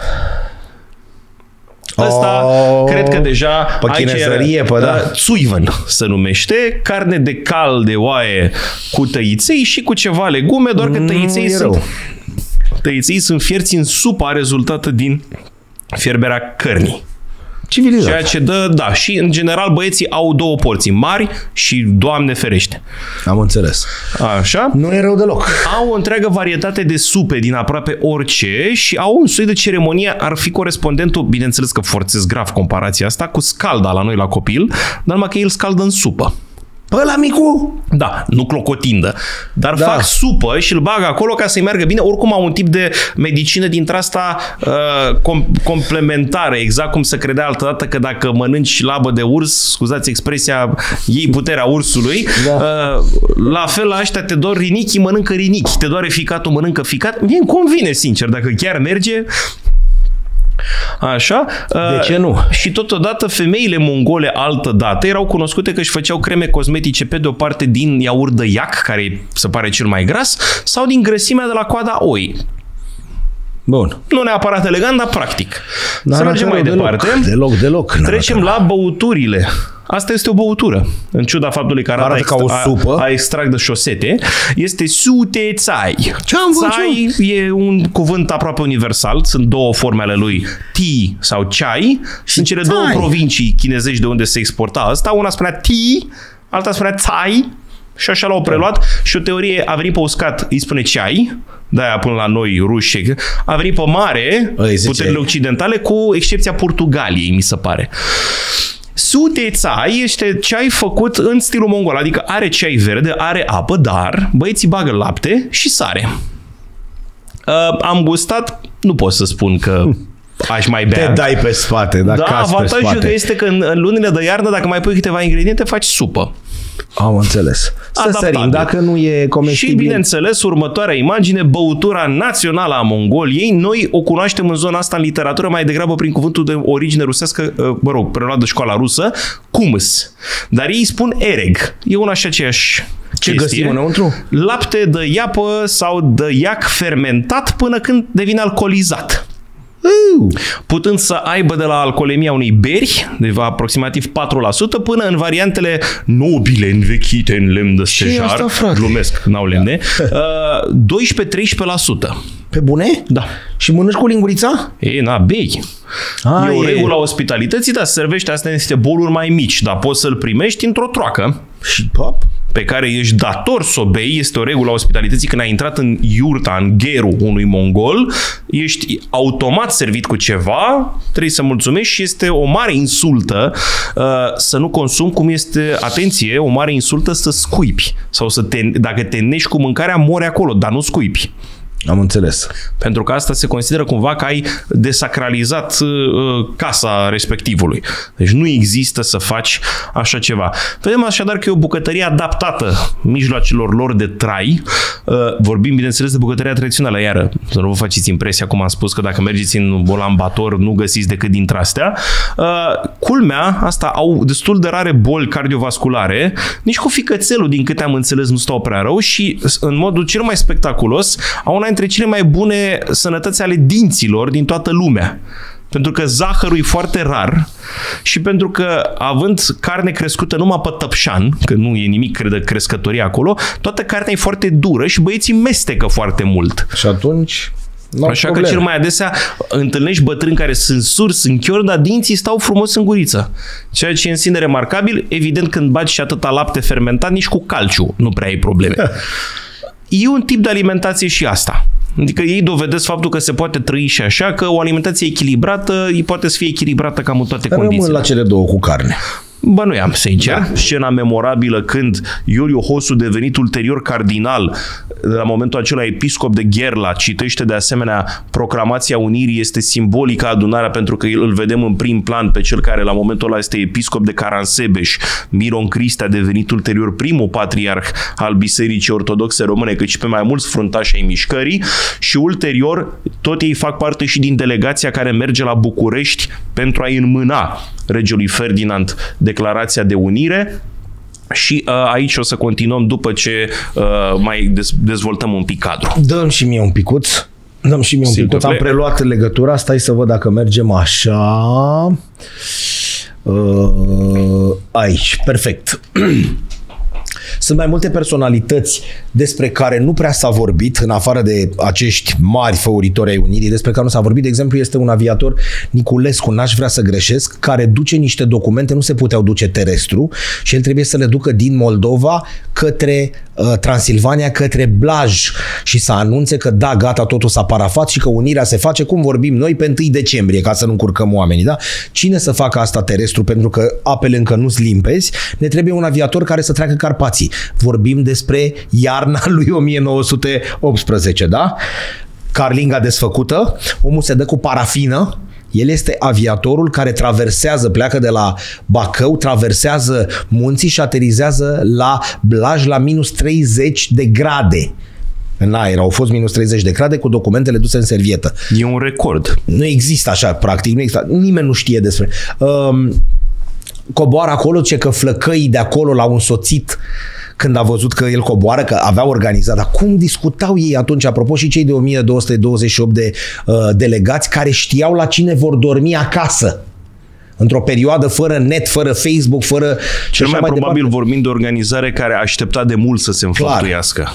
Ăsta, oh, cred că deja... Pe chinezărie, pe da. Țuiven se numește, carne de cal de oaie cu tăiței și cu ceva legume, doar că tăiței mm, sunt... Tăiței sunt fierți în supa rezultată din fierberea cărnii. Civilizat. Ceea ce dă, da, și în general băieții au două porții mari și Doamne ferește. Am înțeles. Așa. Nu e rău deloc. Au o întreagă varietate de supe din aproape orice și au un soi de ceremonie, ar fi corespondentul, bineînțeles că forțez grav comparația asta, cu scalda la noi la copil, dar numai că el scaldă în supă. Pe ăla micu? Da, nu clocotindă. Dar da. fac supă și îl bag acolo ca să-i meargă bine. Oricum au un tip de medicină dintre asta uh, com- complementară. Exact cum se credea altădată că dacă mănânci labă de urs, scuzați expresia, iei puterea ursului. Da. Uh, la fel la ăștia te dor rinichii, mănâncă rinichi. Te doare ficatul, mănâncă ficat. Mie îmi convine, sincer. Dacă chiar merge... Așa. De ce nu? Și totodată femeile mongole altădată erau cunoscute că își făceau creme cosmetice pe de o parte din iaurt de iac, care se pare cel mai gras, sau din grăsimea de la coada oi. Bun. Nu neapărat elegant, dar practic. Dar să mergem mai deloc, departe. Deloc, deloc. Trecem la băuturile. Asta este o băutură. În ciuda faptului că arată, arată ca o supă. A, a extract de șosete. Este sute țai. Ce am țai e un cuvânt aproape universal. Sunt două forme ale lui. Tea sau chai. Sunt cele două provincii chinezești de unde se exporta asta. Una spunea tea, alta spunea țai. Și așa l-au preluat. Și o teorie, a venit pe uscat, îi spune ceai. De-aia până la noi ruși. A venit pe mare, puterile occidentale, cu excepția Portugaliei, mi se pare. Sute țai este ceai făcut în stilul mongol, adică are ceai verde, are apă, dar băieții bagă lapte și sare. Uh, am gustat, nu pot să spun că aș mai bea. Te dai pe spate, da, da avantajul că este că în, în lunile de iarnă, dacă mai pui câteva ingrediente, faci supă. Am înțeles. Să sărim, dacă nu e comestibil. Și, bineînțeles, următoarea imagine, băutura națională a Mongoliei. Noi o cunoaștem în zona asta în literatură mai degrabă prin cuvântul de origine rusească, mă rog, preluat de școala rusă, kumis. Dar ei spun ereg. E una și aceeași Ce chestie. găsim înăuntru? Lapte de iapă sau de iac fermentat până când devine alcoolizat. Putând să aibă de la alcoolemia unei beri, de aproximativ patru la sută, până în variantele nobile învechite în lemn de stejar, glumesc, n-au lemne, doisprezece treisprezece la sută. Pe bune? Da. Și mănânci cu lingurița? E, na, bei. A, e o e. regulă a ospitalității, dar servește astea în niște boluri mai mici, dar poți să-l primești într-o troacă. Și pop? Pe care ești dator să o bei, este o regulă a ospitalității. Când ai intrat în iurta, în gherul unui mongol, ești automat servit cu ceva, trebuie să mulțumești și este o mare insultă uh, să nu consumi, cum este, atenție, o mare insultă să scuipi. Sau să te, dacă te nești cu mâncarea, mori acolo, dar nu scuipi. Am înțeles. Pentru că asta se consideră cumva că ai desacralizat uh, casa respectivului. Deci nu există să faci așa ceva. Vedem așadar că e o bucătărie adaptată mijloacelor lor de trai. Uh, vorbim, bineînțeles, de bucătăria tradițională. Iară, să nu vă faceți impresia, cum am spus, că dacă mergeți în Bolambator nu găsiți decât dintre astea. Uh, culmea, asta au destul de rare boli cardiovasculare. Nici cu ficățelul, din câte am înțeles, nu stau prea rău și în modul cel mai spectaculos au una dintre cele mai bune sănătăți ale dinților din toată lumea. Pentru că zahărul e foarte rar și pentru că, având carne crescută numai pe tăpșan, că nu e nimic de crescătorie acolo, toată carnea e foarte dură și băieții mestecă foarte mult. Și atunci... Așa probleme. Că cel mai adesea întâlnești bătrâni care sunt suri, sunt chiori, dar dinții stau frumos în guriță. Ceea ce e în sine remarcabil, evident când bagi și atâta lapte fermentat, nici cu calciu nu prea ai probleme. E un tip de alimentație și asta. Adică ei dovedesc faptul că se poate trăi și așa, că o alimentație echilibrată, îi poate să fie echilibrată cam în toate Rămân condițiile. la cele două cu carne. Bănuiam, sincer. Da. Scena memorabilă când Iuliu Hosu, devenit ulterior cardinal, la momentul acela episcop de Gherla, citește de asemenea proclamația Unirii, este simbolică adunarea pentru că îl vedem în prim plan pe cel care la momentul ăla este episcop de Caransebeș, Miron Cristea, devenit ulterior primul patriarh al Bisericii Ortodoxe Române, cât și pe mai mulți fruntași ai mișcării, și ulterior tot ei fac parte și din delegația care merge la București pentru a-i înmâna regelui Ferdinand declarația de unire. Și uh, aici o să continuăm după ce uh, mai dez- dezvoltăm un pic cadru. Dăm și mie un picuț. Dăm și mie un picuț. Am preluat legătura. Stai să văd dacă mergem așa. Uh, aici. Perfect. Sunt mai multe personalități despre care nu prea s-a vorbit, în afară de acești mari făuritori ai Unirii, despre care nu s-a vorbit. De exemplu, este un aviator, Niculescu, n-aș vrea să greșesc, care duce niște documente, nu se puteau duce terestru și el trebuie să le ducă din Moldova către uh, Transilvania, către Blaj și să anunțe că da, gata, totul s-a parafat și că Unirea se face, cum vorbim noi, pe întâi decembrie, ca să nu încurcăm oamenii. Da? Cine să facă asta terestru, pentru că apele încă nu-s limpezi? Ne trebuie un aviator care să treacă Carpații. Vorbim despre iarna lui o mie nouă sute optsprezece, da? Carlinga desfăcută, omul se dă cu parafină, el este aviatorul care traversează, pleacă de la Bacău, traversează munții și aterizează la Blaj la minus treizeci de grade. În aer au fost minus treizeci de grade cu documentele duse în servietă. E un record. Nu există așa, practic, nu există. Nimeni nu știe despre... Um, coboară acolo, ce că flăcăii de acolo l-au însoțit când a văzut că el coboară, că avea organizat. Dar cum discutau ei atunci, apropo, și cei de o mie două sute douăzeci și opt de uh, delegați care știau la cine vor dormi acasă? Într-o perioadă fără net, fără Facebook, fără... Cel mai, mai probabil departe. Vorbim de organizare care aștepta de mult să se înfăptuiască.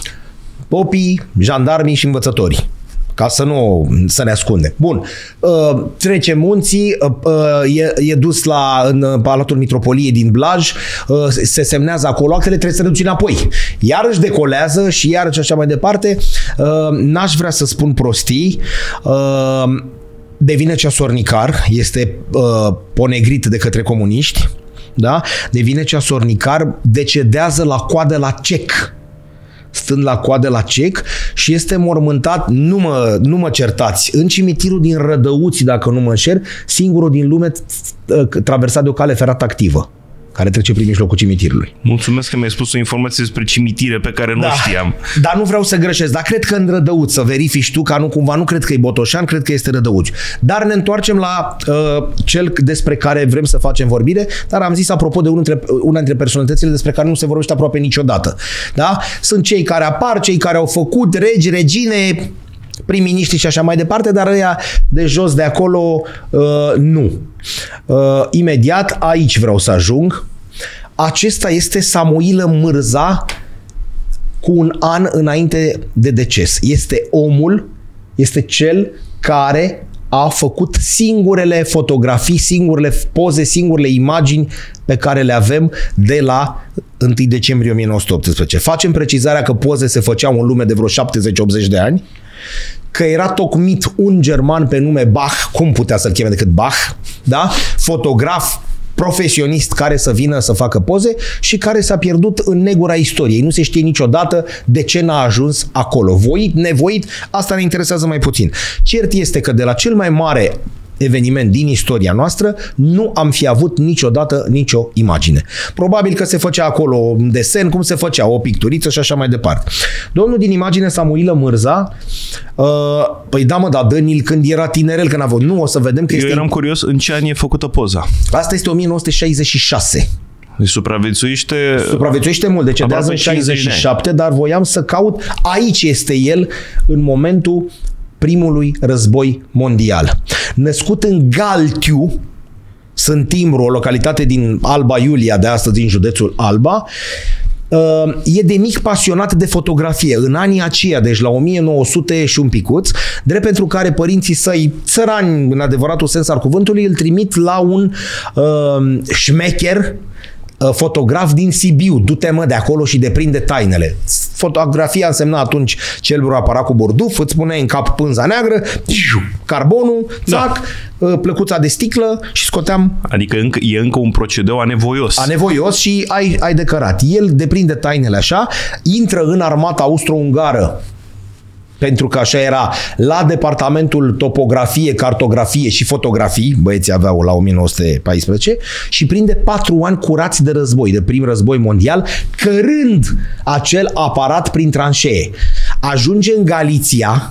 Popii, jandarmii și învățătorii. Ca să nu să ne ascundem. Bun. Uh, trece munții, uh, uh, e, e dus la în Palatul Mitropoliei din Blaj, uh, se semnează acolo actele, trebuie să le duci înapoi. Iarăși decolează și iarăși așa mai departe. Uh, n-aș vrea să spun prostii. Uh, devine ceasornicar, este uh, ponegrit de către comuniști, da? Devine ceasornicar, decedează la coadă la cec. Stând la coadă la cec și este mormântat, nu mă, nu mă certați, în cimitirul din Rădăuți, dacă nu mă înșer, singurul din lume traversat de o cale ferată activă, care trece prin mijlocul cimitirului. Mulțumesc că mi-ai spus o informație despre cimitire pe care nu da, știam. Dar nu vreau să greșesc, dar cred că în Rădăuți, să verifici tu, ca nu cumva, nu cred că e Botoșan, cred că este Rădăuți. Dar ne întoarcem la uh, cel despre care vrem să facem vorbire, dar am zis apropo de unul dintre, una dintre personalitățile despre care nu se vorbește aproape niciodată. Da? Sunt cei care apar, cei care au făcut regi, regine, prim-miniștri și așa mai departe, dar ăia de jos de acolo uh, nu. Uh, imediat aici vreau să ajung. Acesta este Samuilă Mârza cu un an înainte de deces. Este omul, este cel care a făcut singurele fotografii, singurele poze, singurele imagini pe care le avem de la întâi decembrie o mie nouă sute optsprezece. Facem precizarea că poze se făceau în lume de vreo șaptezeci optzeci de ani, că era tocmit un german pe nume Bach, cum putea să-l cheme decât Bach, da? Fotograf profesionist care să vină să facă poze și care s-a pierdut în negura istoriei. Nu se știe niciodată de ce n-a ajuns acolo. Voit, nevoit, asta ne interesează mai puțin. Cert este că de la cel mai mare eveniment din istoria noastră nu am fi avut niciodată nicio imagine. Probabil că se făcea acolo un desen, cum se făcea, o picturiță și așa mai departe. Domnul din imagine, Samuilă Mârza, uh, păi da mă, da, dă-ni-l când era tinerel, când a avut. Nu, o să vedem că Eu este... eram curios în ce an e făcută poza. Asta este o mie nouă sute șaizeci și șase. Deci supraviețuiește... Supraviețuiește mult, decedează în șaizeci și șapte, dar voiam să caut, aici este el în momentul primului război mondial. Născut în Galtiu, Sântimbru, o localitate din Alba Iulia, de astăzi din județul Alba, e de mic pasionat de fotografie. În anii aceia, deci la o mie nouă sute și un picuț, drept pentru care părinții săi, țărani în adevăratul sens al cuvântului, îl trimit la un uh, șmecher fotograf din Sibiu, du-te mă de acolo și deprinde tainele. Fotografia însemna atunci celebrul aparat cu borduf, îți puneai în cap pânza neagră, carbonul, țac, da. plăcuța de sticlă și scoteam... Adică încă, e încă un procedeu anevoios. Anevoios și ai, ai de cărat. El deprinde tainele așa, intră în armata austro-ungară, pentru că așa era, la departamentul topografie, cartografie și fotografii, băieții aveau la o mie nouă sute paisprezece, și prinde patru ani curați de război, de prim război mondial, cărând acel aparat prin tranșee. Ajunge în Galiția,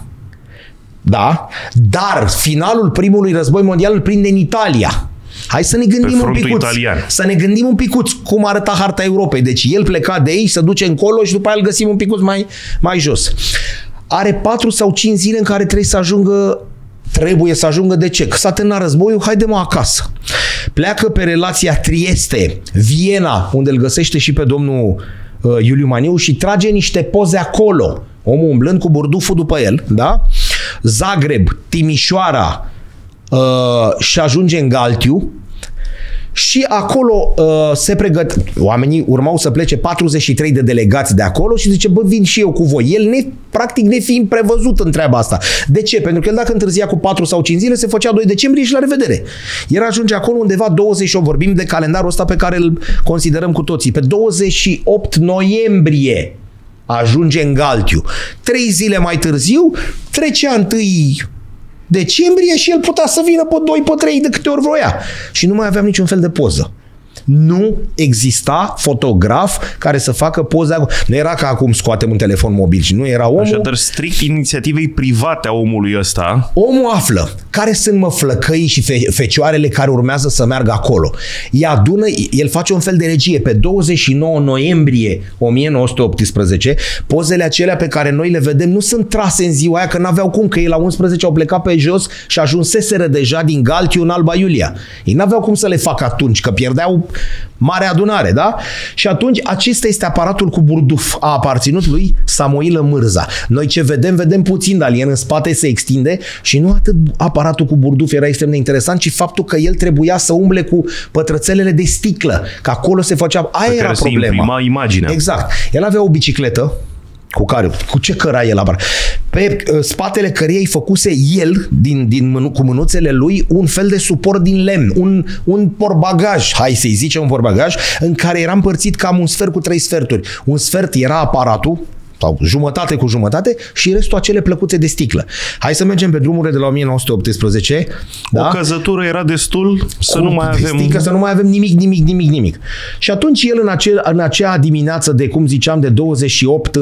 da, dar finalul primului război mondial îl prinde în Italia. Hai să ne gândim un picuț. Italian. Să ne gândim un picuț cum arăta harta Europei. Deci el pleca de aici, se duce încolo și după aia îl găsim un picuț mai, mai jos. Are patru sau cinci zile în care trebuie să ajungă, trebuie să ajungă de ce? Că s-a terminat războiul, haide-mă acasă. Pleacă pe relația Trieste-Viena, unde îl găsește și pe domnul uh, Iuliu Maniu și trage niște poze acolo, omul umblând cu burduful după el, da? Zagreb, Timișoara uh, și ajunge în Galtiu. Și acolo uh, se pregăt... Oamenii urmau să plece patruzeci și trei de delegați de acolo și zice, bă, vin și eu cu voi. El, ne, practic, nefiind prevăzut în treaba asta. De ce? Pentru că el, dacă întârzia cu patru sau cinci zile, se făcea doi decembrie și la revedere. El ajunge acolo undeva douăzeci și opt, vorbim de calendarul ăsta pe care îl considerăm cu toții. Pe douăzeci și opt noiembrie ajunge în Galtiu. Trei zile mai târziu trecea întâi decembrie și el putea să vină pe doi, pe trei de câte ori vroia. Și nu mai aveam niciun fel de poză. Nu exista fotograf care să facă poze. Nu era ca acum scoatem un telefon mobil și nu era omul... Așadar, strict inițiativei private a omului ăsta. Omul află care sunt mă flăcăii și fe fecioarele care urmează să meargă acolo. Îi adună, el face un fel de regie. Pe douăzeci și nouă noiembrie o mie nouă sute optsprezece, pozele acelea pe care noi le vedem nu sunt trase în ziua aia, că n-aveau cum, că ei la unsprezece au plecat pe jos și ajunseseră deja din Galtiu în Alba Iulia. Ei n-aveau cum să le facă atunci, că pierdeau mare adunare, da? Și atunci acesta este aparatul cu burduf. A aparținut lui Samoilă Mârza. Noi ce vedem, vedem puțin, dar el în spate se extinde și nu atât aparatul cu burduf era extrem de interesant, ci faptul că el trebuia să umble cu pătrățelele de sticlă, că acolo se făcea... Aia era problema. Se imprima imaginea. Exact. El avea o bicicletă cu care, cu ce căra el apar? Pe uh, spatele căriei făcuse el, din, din mânu, cu mânuțele lui, un fel de suport din lemn, un, un portbagaj, hai să-i zicem un portbagaj, în care era împărțit cam un sfert cu trei sferturi. Un sfert era aparatul, sau jumătate cu jumătate, și restul acele plăcuțe de sticlă. Hai să mergem pe drumurile de la o mie nouă sute optsprezece. O da? căzătură era destul să nu mai avem... Stică, să nu mai avem nimic, nimic, nimic, nimic. Și atunci el în, acel, în acea dimineață de, cum ziceam, de douăzeci și opt,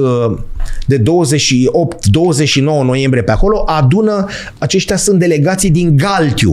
de douăzeci și opt douăzeci și nouă noiembrie pe acolo, adună, aceștia sunt delegații din Galtiu.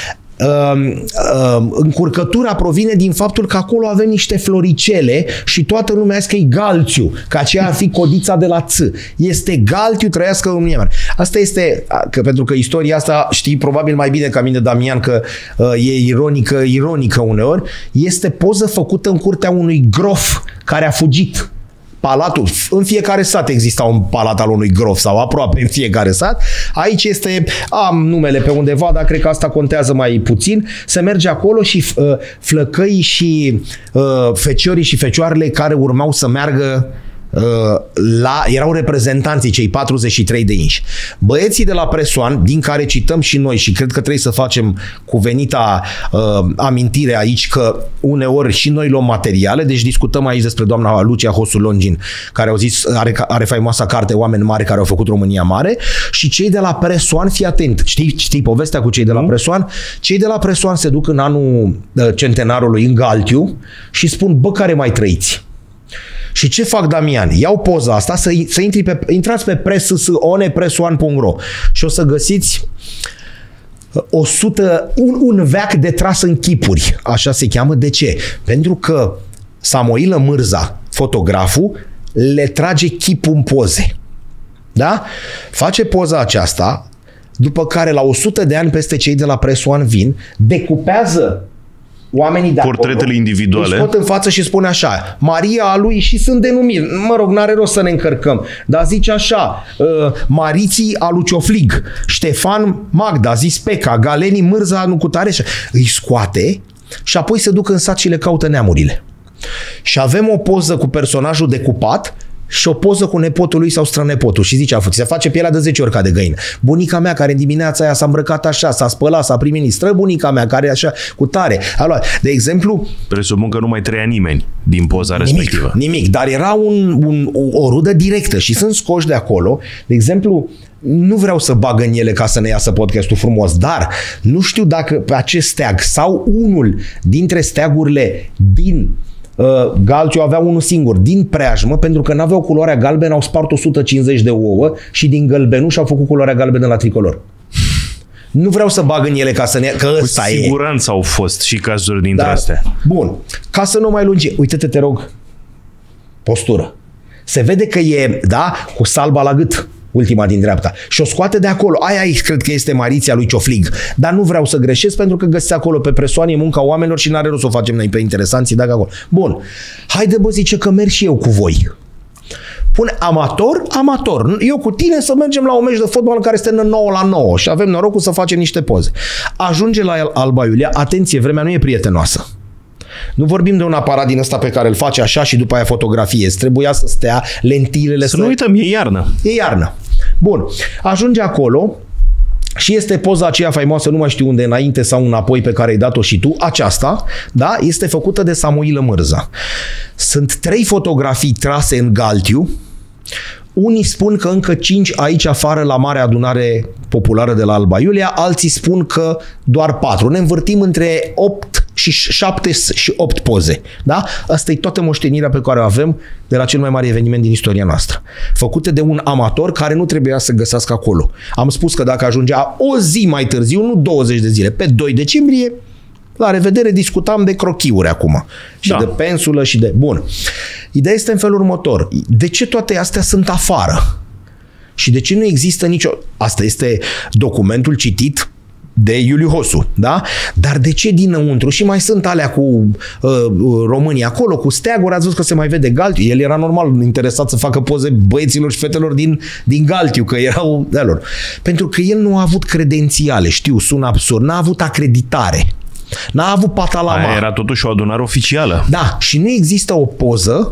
Uh, uh, încurcătura provine din faptul că acolo avem niște floricele și toată lumea zice că e Galțiu, că aceea ar fi codița de la ț. Este Galtiu, trăiască România Mare. Asta este, că pentru că istoria asta știi probabil mai bine ca mine, Damian, că uh, e ironică, ironică uneori. Este poză făcută în curtea unui grof care a fugit. Palatul. În fiecare sat exista un palat al unui grof sau aproape în fiecare sat. Aici este, am numele pe undeva, dar cred că asta contează mai puțin. Se merge acolo și uh, flăcăii și uh, feciorii și fecioarele care urmau să meargă uh, la, erau reprezentanții cei patruzeci și trei de inși. Băieții de la Presoan, din care cităm și noi și cred că trebuie să facem cuvenita uh, amintire aici că uneori și noi luăm materiale, deci discutăm aici despre doamna Lucia Hosu Longin, care au zis, are, are faimoasa carte Oameni mari care au făcut România mare, și cei de la Presoan, fii atent, știi, știi povestea cu cei de la Presoan? Cei de la Presoan se duc în anul uh, centenarului în Galtiu și spun, bă, care mai trăiți? Și ce fac, Damian? Iau poza asta, să, să intri pe, intrați pe press-one presoan punct ro și o să găsiți o sută, un, un veac de tras în chipuri, așa se cheamă. De ce? Pentru că Samoilă Mârza, fotograful, le trage chipul în poze. Da? Face poza aceasta, după care la o sută de ani peste cei de la Presoan vin, decupează oamenii de portretele acolo, individuale, își pot în față și spune așa, Maria a lui, și sunt denumiri, mă rog, n-are rost să ne încărcăm, dar zice așa, uh, Mariții a lui Cioflig, Ștefan Magda, zis Peca, Galeni Mârza, nu cu tare, îi scoate și apoi se duc în sat și le caută neamurile. Și avem o poză cu personajul decupat și o poză cu nepotul lui sau strănepotul. Și zice, se face pielea de zece ori ca de găină. Bunica mea care în dimineața aia s-a îmbrăcat așa, s-a spălat, s-a primit străbunica mea care așa, cu tare. Alo, de exemplu... Presupun că nu mai trăia nimeni din poza nimic, respectivă. Nimic, dar era un, un, o rudă directă și sunt scoși de acolo. De exemplu, nu vreau să bag în ele ca să ne iasă podcastul frumos, dar nu știu dacă pe acest steag sau unul dintre steagurile din uh, Galciu avea unul singur, din preajmă, pentru că n-aveau culoarea galbenă, au spart o sută cincizeci de ouă și din gălbenuș au făcut culoarea galbenă la tricolor. Nu vreau să bag în ele ca să ne... Că ăsta Cu siguranță e. Au fost și cazuri dintre Dar, astea. Bun. Ca să nu mai lungi, uite-te, te rog, postură. Se vede că e, da, cu salba la gât, ultima din dreapta. Și o scoate de acolo. Aia cred că este Mariția lui Cioflig. Dar nu vreau să greșesc pentru că găsiți acolo pe presoanie munca oamenilor și n-are rost să o facem noi pe interesanții dacă acolo. Bun. Haide, bă, zice că merg și eu cu voi. Pune amator, amator. Eu cu tine să mergem la un meci de fotbal în care suntem nouă la nouă și avem norocul să facem niște poze. Ajunge la Alba Iulia. Atenție, vremea nu e prietenoasă. Nu vorbim de un aparat din ăsta pe care îl face așa și după aia fotografiezi. Trebuia să stea lentilele. Să să... nu uităm, e iarnă. E iarnă. Bun. Ajunge acolo și este poza aceea faimoasă, nu mai știu unde, înainte sau înapoi, pe care ai dat-o și tu. Aceasta, da, este făcută de Samuilă Mârza. Sunt trei fotografii trase în Galtiu. Unii spun că încă cinci aici afară la Marea Adunare Populară de la Alba Iulia, alții spun că doar patru. Ne învârtim între opt și șapte și opt poze. Da? Asta e toată moștenirea pe care o avem de la cel mai mare eveniment din istoria noastră. Făcute de un amator care nu trebuia să găsească acolo. Am spus că dacă ajungea o zi mai târziu, nu douăzeci de zile, pe doi decembrie, la revedere, discutam de crochiuri acum. Și da. de pensulă și de... Bun. Ideea este în felul următor. De ce toate astea sunt afară? Și de ce nu există nicio... Asta este documentul citit de Iuliu Hosu, da? Dar de ce dinăuntru? Și mai sunt alea cu uh, România acolo, cu steaguri, ați văzut că se mai vede Galtiu. El era normal interesat să facă poze băieților și fetelor din, din Galtiu, că erau de lor. Pentru că el nu a avut credențiale, știu, sună absurd, n-a avut acreditare. N-a avut patalama. Aia era totuși o adunare oficială. Da, și nu există o poză,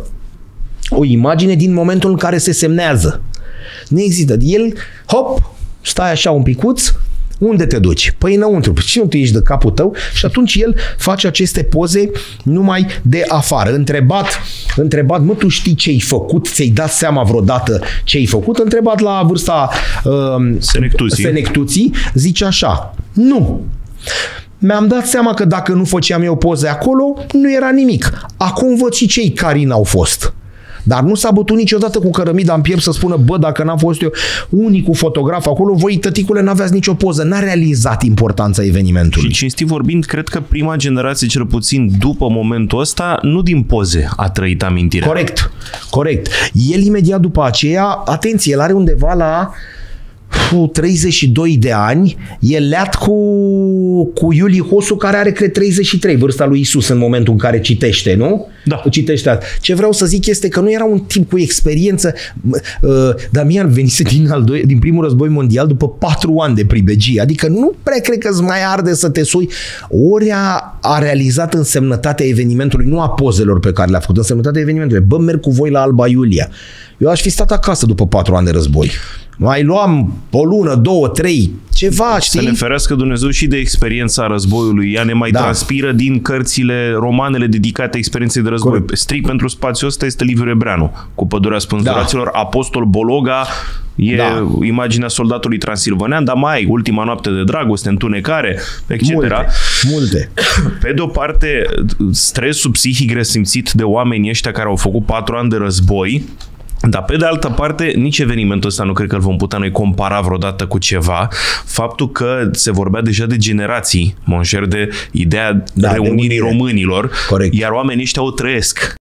o imagine din momentul în care se semnează. Nu există. El, hop, stai așa un picuț, unde te duci? Păi înăuntru. Și nu tu ești de capul tău? Și atunci el face aceste poze numai de afară. Întrebat, întrebat, mă, tu știi ce-ai făcut? Ți-ai dat seama vreodată ce-ai făcut? Întrebat la vârsta uh, Senectuții. Senectuții, zice așa, nu. Mi-am dat seama că dacă nu făceam eu poze acolo, nu era nimic. Acum văd și cei care n-au fost. Dar nu s-a bătut niciodată cu cărămida în piept să spună, bă, dacă n-am fost eu unicul fotograf acolo, voi, tăticule, n-aveați nicio poză. N-a realizat importanța evenimentului. Și cinstit vorbind, cred că prima generație, cel puțin după momentul ăsta, nu din poze a trăit amintirea. Corect, corect. El imediat după aceea, atenție, el are undeva la cu treizeci și doi de ani, e leat cu, cu Iuliu Hosu, care are, cred, treizeci și trei, vârsta lui Isus în momentul în care citește, nu? Da. Citește. Ce vreau să zic este că nu era un tip cu experiență. Damian venise din, al doi, din primul război mondial după patru ani de pribegie, adică nu prea cred că îți mai arde să te sui. Ori a, a realizat însemnătatea evenimentului, nu a pozelor pe care le-a făcut, însemnătatea evenimentului. Bă, merg cu voi la Alba Iulia. Eu aș fi stat acasă după patru ani de război. Mai luam o lună, două, trei, ceva, știi? Să ne ferească Dumnezeu și de experiența războiului. Ea ne mai da. transpiră din cărțile, romanele dedicate experienței de război. Corect. Strict pentru spațiul ăsta este Liviu Rebreanu, cu Pădurea Spânzuraților, da. Apostol Bologa, e da. imaginea soldatului transilvanean, dar mai ai Ultima noapte de dragoste, Întunecare, et cetera. Multe, multe. Pe de o parte, stresul psihic resimțit de oamenii ăștia care au făcut patru ani de război. Dar pe de altă parte, nici evenimentul ăsta nu cred că îl vom putea noi compara vreodată cu ceva. Faptul că se vorbea deja de generații, Monșer, de ideea da, reunirii de românilor, corect. Iar oamenii ăștia o trăiesc.